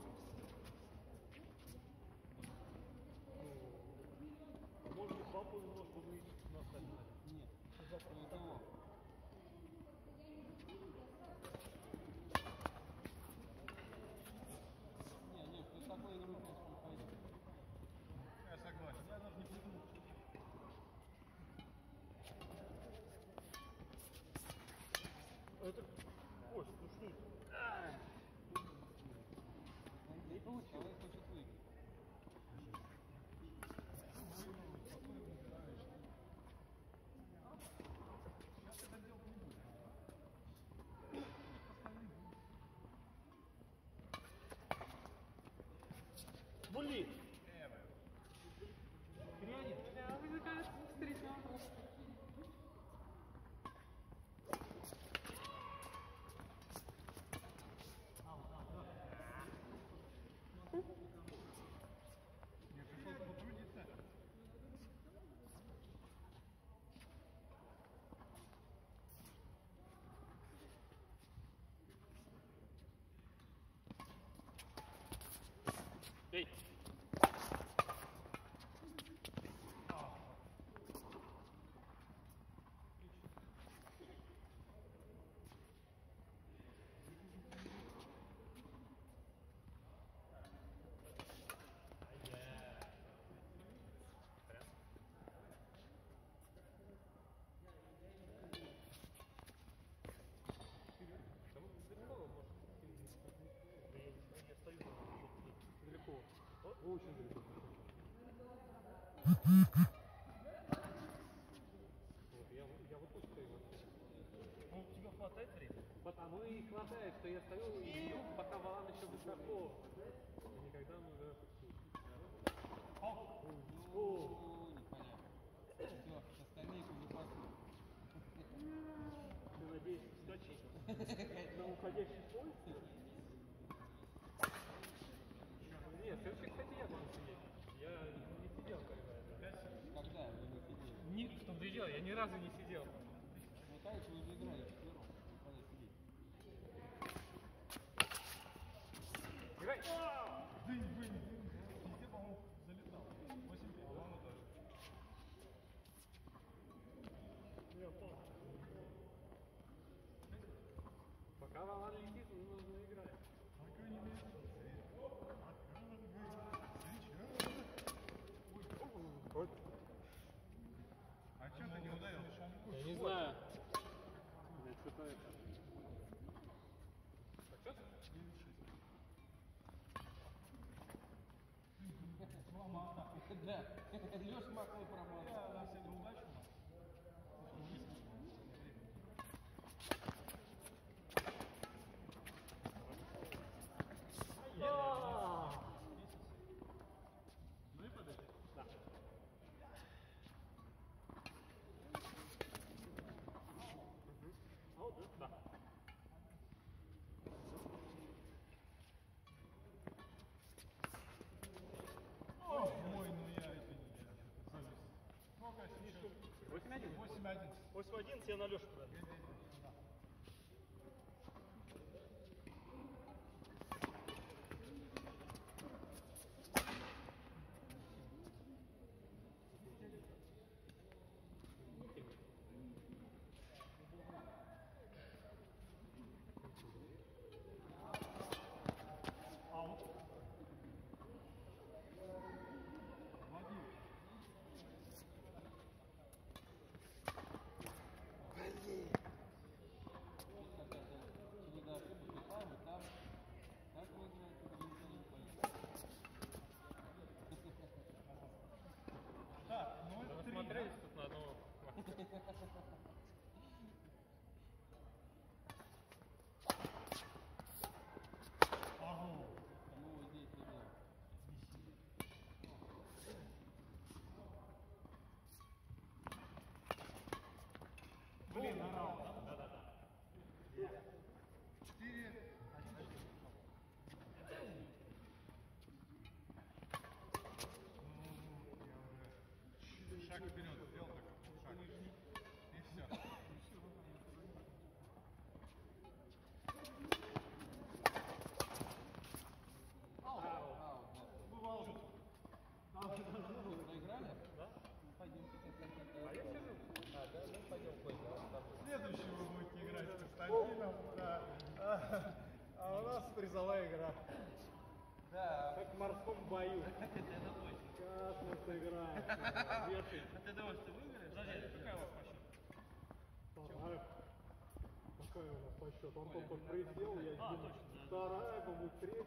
Может быть, вам повезло, что вы нас догнали. Нет, не того. Не, при такой игру, конечно, не пойдет. Я согласен. Я даже не придумал. Это... Ой, ну что это? Не получилось. Человек хочет выиграть. Були! Я пришел потрудиться. Эй! Далеко. Очень далеко. Вот, я вот тут стою. Ну, тебе хватает времени? Потому и хватает, что я стою и жду, пока валан еще высоко. И никогда он уже... О, непонятно. Все, остальные не пасут. Ты надеешься вскочить на уходящий поезд? Нет, следующий, кстати, я буду сидеть. Я не сидел когда это. Когда вы не сидели? Ни, в том-то и дело, я ни разу не сидел. Ну, конечно, вы же играли вчетвером. Когда сидеть? Играй! Дынь, дынь, дынь. Везде, по-моему, залетал. 8-5. По-моему, тоже. Я понял. Пока валан летит, нужно играть. Пока не летит. Ой. А что ты не ударил? Я не знаю. Я что-то это... Почет? Да, Леша Макой промазал. Да, сегодня удачно. Ну и подойди. Да. А вот, да. Ой, мой, ну я это не завис. Сколько слишком? 8-1. 8-1. 8-11 я на Лешу продал. призовая игра. Да. Как в морском бою. Это точно. Как мы сыграем. Вешай. А ты думаешь, ты выиграешь? Подожди, какая у вас по счету? Вторая. Какая у нас по счету? Он только присел, я думаю, вторая, по-моему, третья.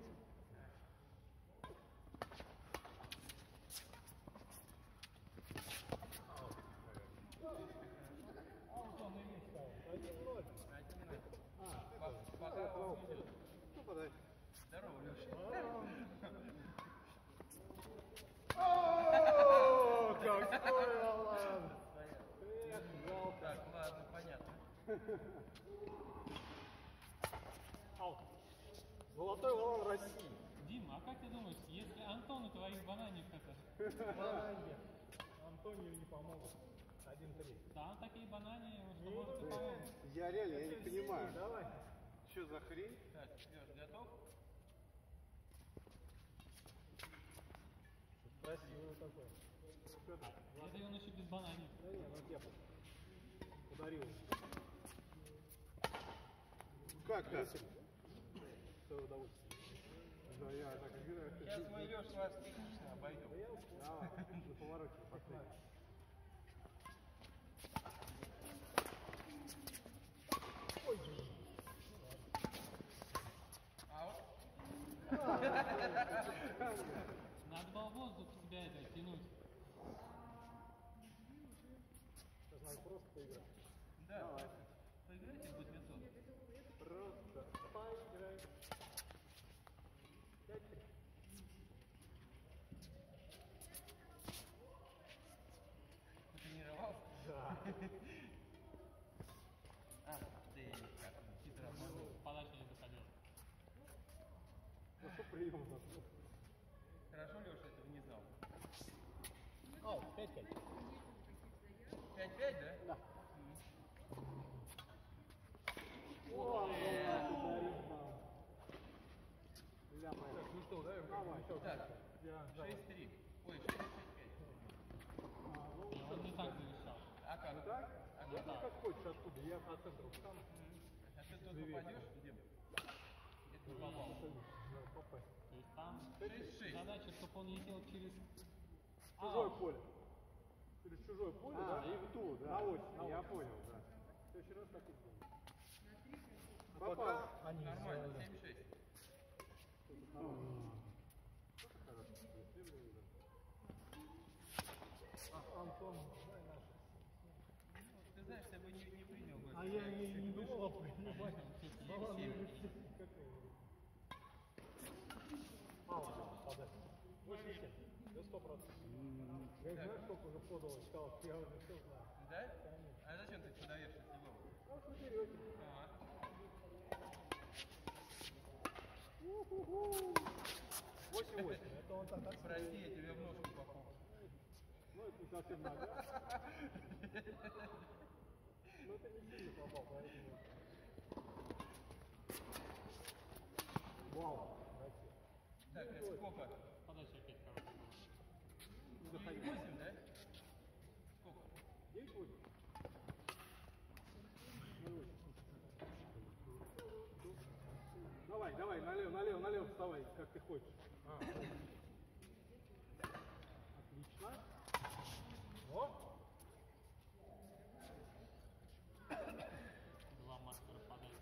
Антон и Миш ставил. 1-0. Пока он идет. Ну, подожди. Здорово, Леша. О, какой Алан! Эх, жалко. Так, ладно, понятно. Аут. Золотой ворон России. Дима, а как ты думаешь, если Антону твоих бананев это... Бананье. Антонию не помогут. 1-3. Да, такие банани, что может и помогут. Я реально, я не понимаю. Давай. Что за хрень? Так, Леш, готов? Красивый такой. Что это? Это он еще без бананев. Да не, ну я подарил. Как так? Свое удовольствие. Да я так играю. Сейчас мы, Леш, вас технично обойдем. Давай, на повороте последний. Аут. Надо было воздух в себя это тянуть. Сейчас надо просто поиграть. Да, поиграйте в бадминтон. Просто поиграй. 5-3. Потренировался? Да. А, ты как, хитро обманул. Подача не доходила. Ну что прием зашел? Хорошо, Леша, этого не знал. Аут, 5-5. 5-5, да? Да. О, подарил нам. Ляпай. Ну что, да? Давай, всё, Так, я давай. 6-3. Ой, 6-5. Он не так завещал. А как? Так? А Ну, как? ты как хочешь оттуда, я по центру встану. А ты тут попадешь? Где? Это не попал. Да, попасть. То есть там 6-6. задача, чтобы он летел через... Чужое поле. Через чужое поле, да? И в ту, да. На ось, на Я ось. понял, да. В следующий раз так и сделаем. Попал. Они Нормально, сделали. 7-6. Антон, Ты знаешь, я бы не принял бы. а я и не думал принимать. Мало ли, 7-7. какая. Подай. 8-7. Да 100%. Я знаю, сколько уже подал, читал, я уже все знаю. Да? А зачем ты подаешь, если дома? А вот вы берете. А, 8-8. Это он так прости, я тебе в ножку попал. Ну, это не совсем нога. Ну, это не сильно попал, поэтому... Вау, красиво. Так, это сколько? Подача опять хорошая была. 9-8, да? Сколько? 9-8. Давай, давай, налево, вставай, как ты хочешь. Отлично. О! Два мастера подачи.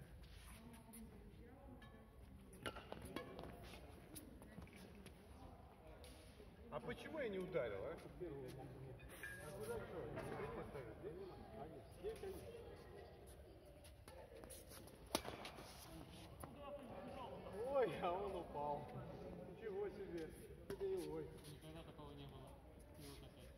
А почему я не ударил, а? Первый момент. А куда что? Здесь поставить? Здесь? Здесь, конечно. Ой, а он упал. Ничего себе. Тебе и ой. Никогда такого не было. И вот опять.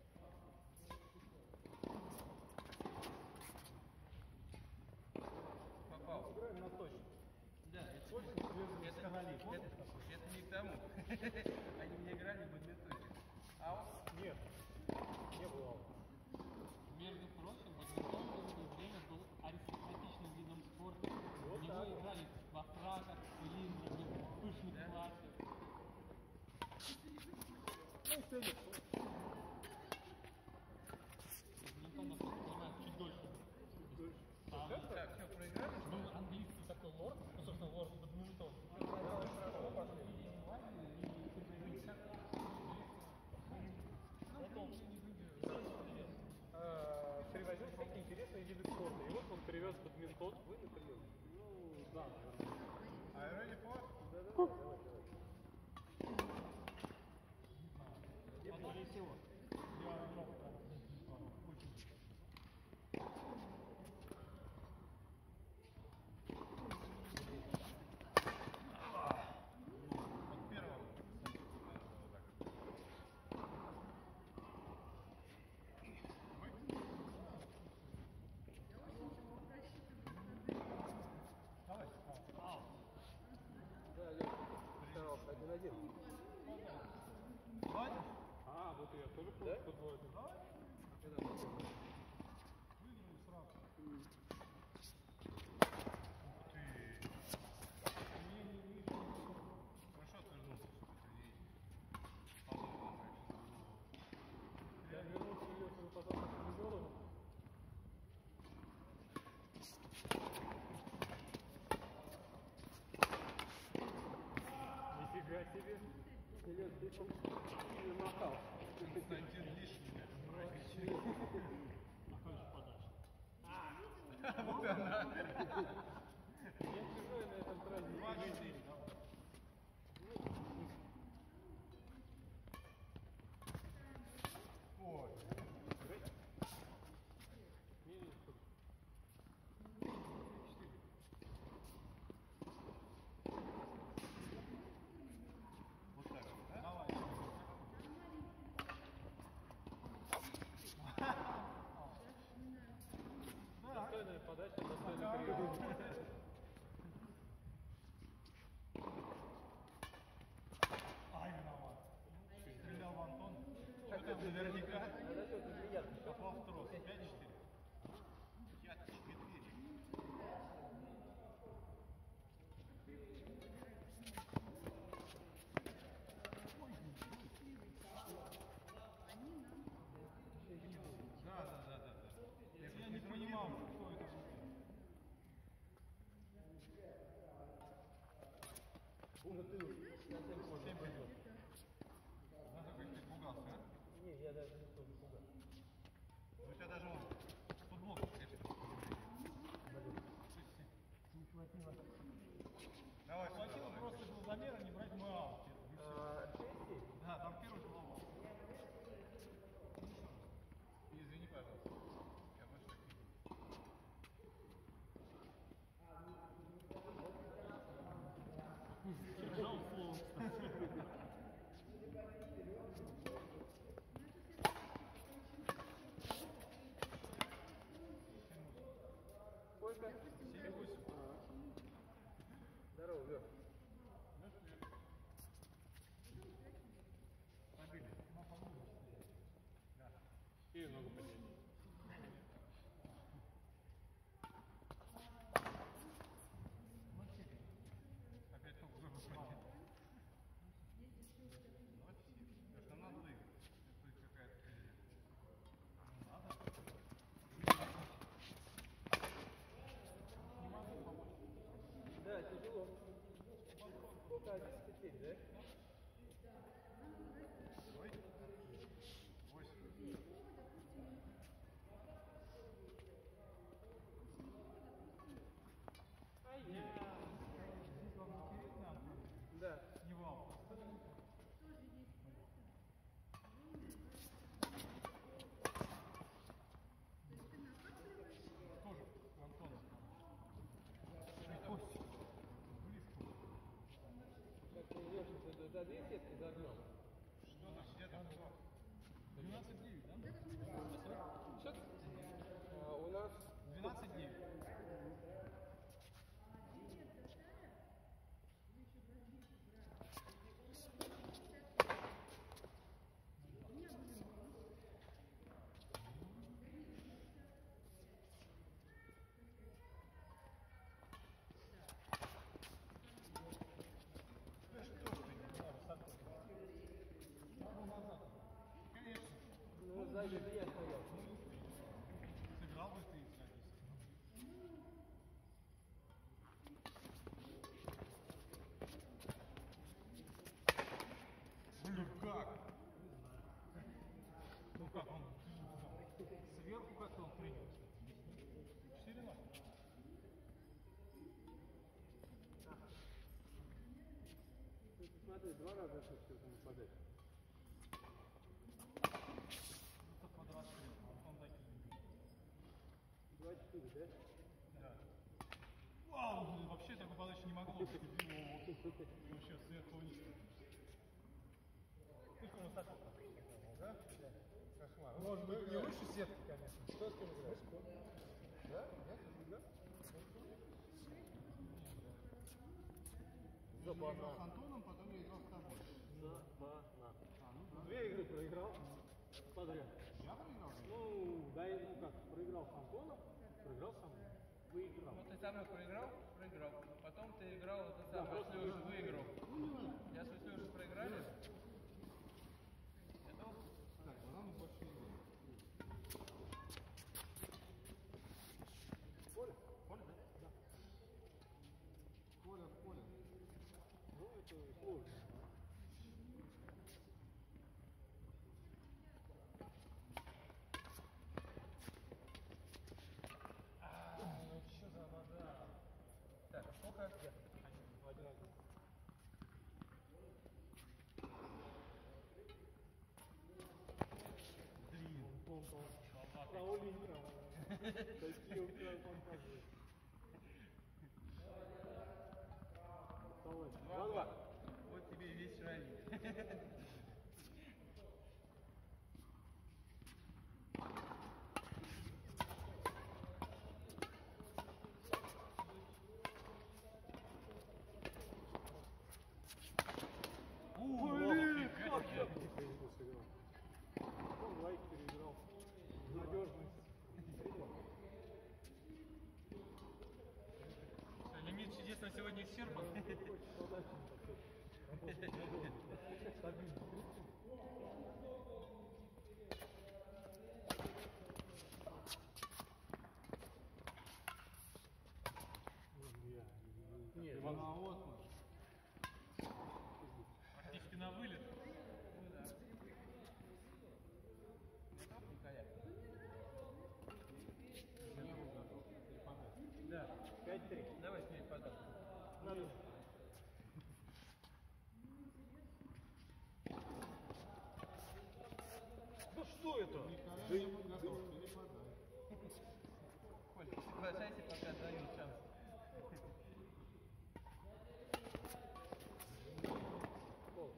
Попал. Играем на точно. Да, это, Очень свежий это, скоролей. это не к тому. Они не играли в бадминтончик. Аут? Нет, не было. Между прочим, бадминтон в свое время был аристократичным видом спорта. В него играли во фраках, цилиндрах, в пышных платьях. Ну и сегодня. Бадминтон, насколько я понимаю, чуть дольше. Там Так, все, проиграли? был английский такой лорд, ну, собственно, лорд бадминтон. Скорее всего. Я много очень. Вот первого. Давай. Да, Лёша, старался 1-1. Хватит? А, вот я тоже помню, что 2-1. Выиграли сразу. Хорошо отвернулся, что Я вернулся в Лёшу, потом не дорого. Нифига себе. Лёш, ты там махал. Константин лишний. Вот и она. Я чужой на этом празднике. 2-4. Ой. Вот так вот, да? Давай. Достойная подача, достойный прием. Ай, виноват. Стрелял в Антон. Что там наверняка? Попал в трос. 5-4. Я 4. Да. Я не понимал, кто это был. Надо как ты испугался, а? Не, я даже не тоже пугал. У тебя даже он футболка, конечно. Давай, Хватило просто был замера не брать мой аут. Да, там первый был аут. Извини, пожалуйста. Я больше так не буду. Держал слово, кстати. Сколько? 7-8. Здорово, Лёш. Побили. И ногу поднять. Опять только уже выходит. Вот все. Потому что нам надо выиграть. Будет какая-то фигня. Да, тяжело. Сколько? 11-5, да? Ой. 8. Да. Снимал. Тоже у Антона. Кость. Близко. Как ты, Лёша, ты за 2 сетки загнал? Что там? Где там? 12-9, да? Счет? У нас 12-9. Конечно. ну, сзади же я стоял. Сыграл бы ты и садись. Блин, как? Ну как он? Сверху как он принял? 4-0. смотри, 2 раза ошибся в подаче. Кто квадрат шрифт, он так и не 2-4, да? Да. Вау, вообще такой подачи не могло быть. Вообще сверху вниз. Пусть он Саша Да? Кошмар. Может быть, не выше сетки, конечно. Что с кем играешь? Да? Нет? Да? Я играл с Антоном, потом я играл с тобой. Две игры проиграл подряд. Я проиграл? Ну, да, ну как, проиграл с Антоном, проиграл со мной. Выиграл. Ну, ты со мной проиграл, потом ты играл, ты сам с Лешей выиграл. Я с Лешей проиграли. Готов? Так, тогда мы больше не играем. Поле? Поле, да? Коля в поле. Ну, это сложно. Ну что за вода? Так, а сколько? Один. Паулинка. Такие у тебя фантазии. Осталось 2-2. Вот тебе и весь ралли. Блин, как я сыграл. Он лайк переиграл. Надежность. Лимит чудес на сегодня исчерпан. Нет, На осман. Практически на вылет. Ну да. Готов, Николя? Я был готов. Или подать. Да. 5-3. Давай смей подать. Надо. Да что это? Николя не был готов. Или подай. Коль, соглашайся, пока дают шанс. Сколько?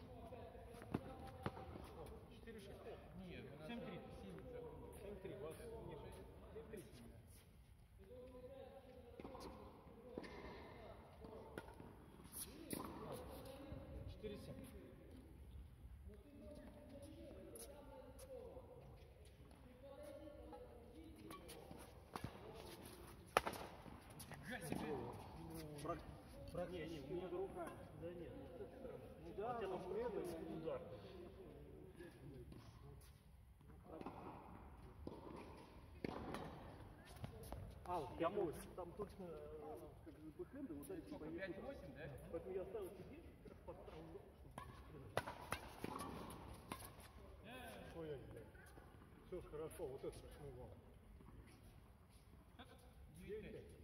4-6. Нет, 7-3. 7-3. Вас не 7-3. 4-7. Фига себе. Не, у меня другая. Да нет, ну да, у тебя там удар. Я мог, там точно как бы бэкхенды, вот эти Сколько, 5-8, да? Поэтому я оставил себе, как раз подставил ногу, чтобы ой, блядь. Все ж хорошо, вот это смогу. 9-5.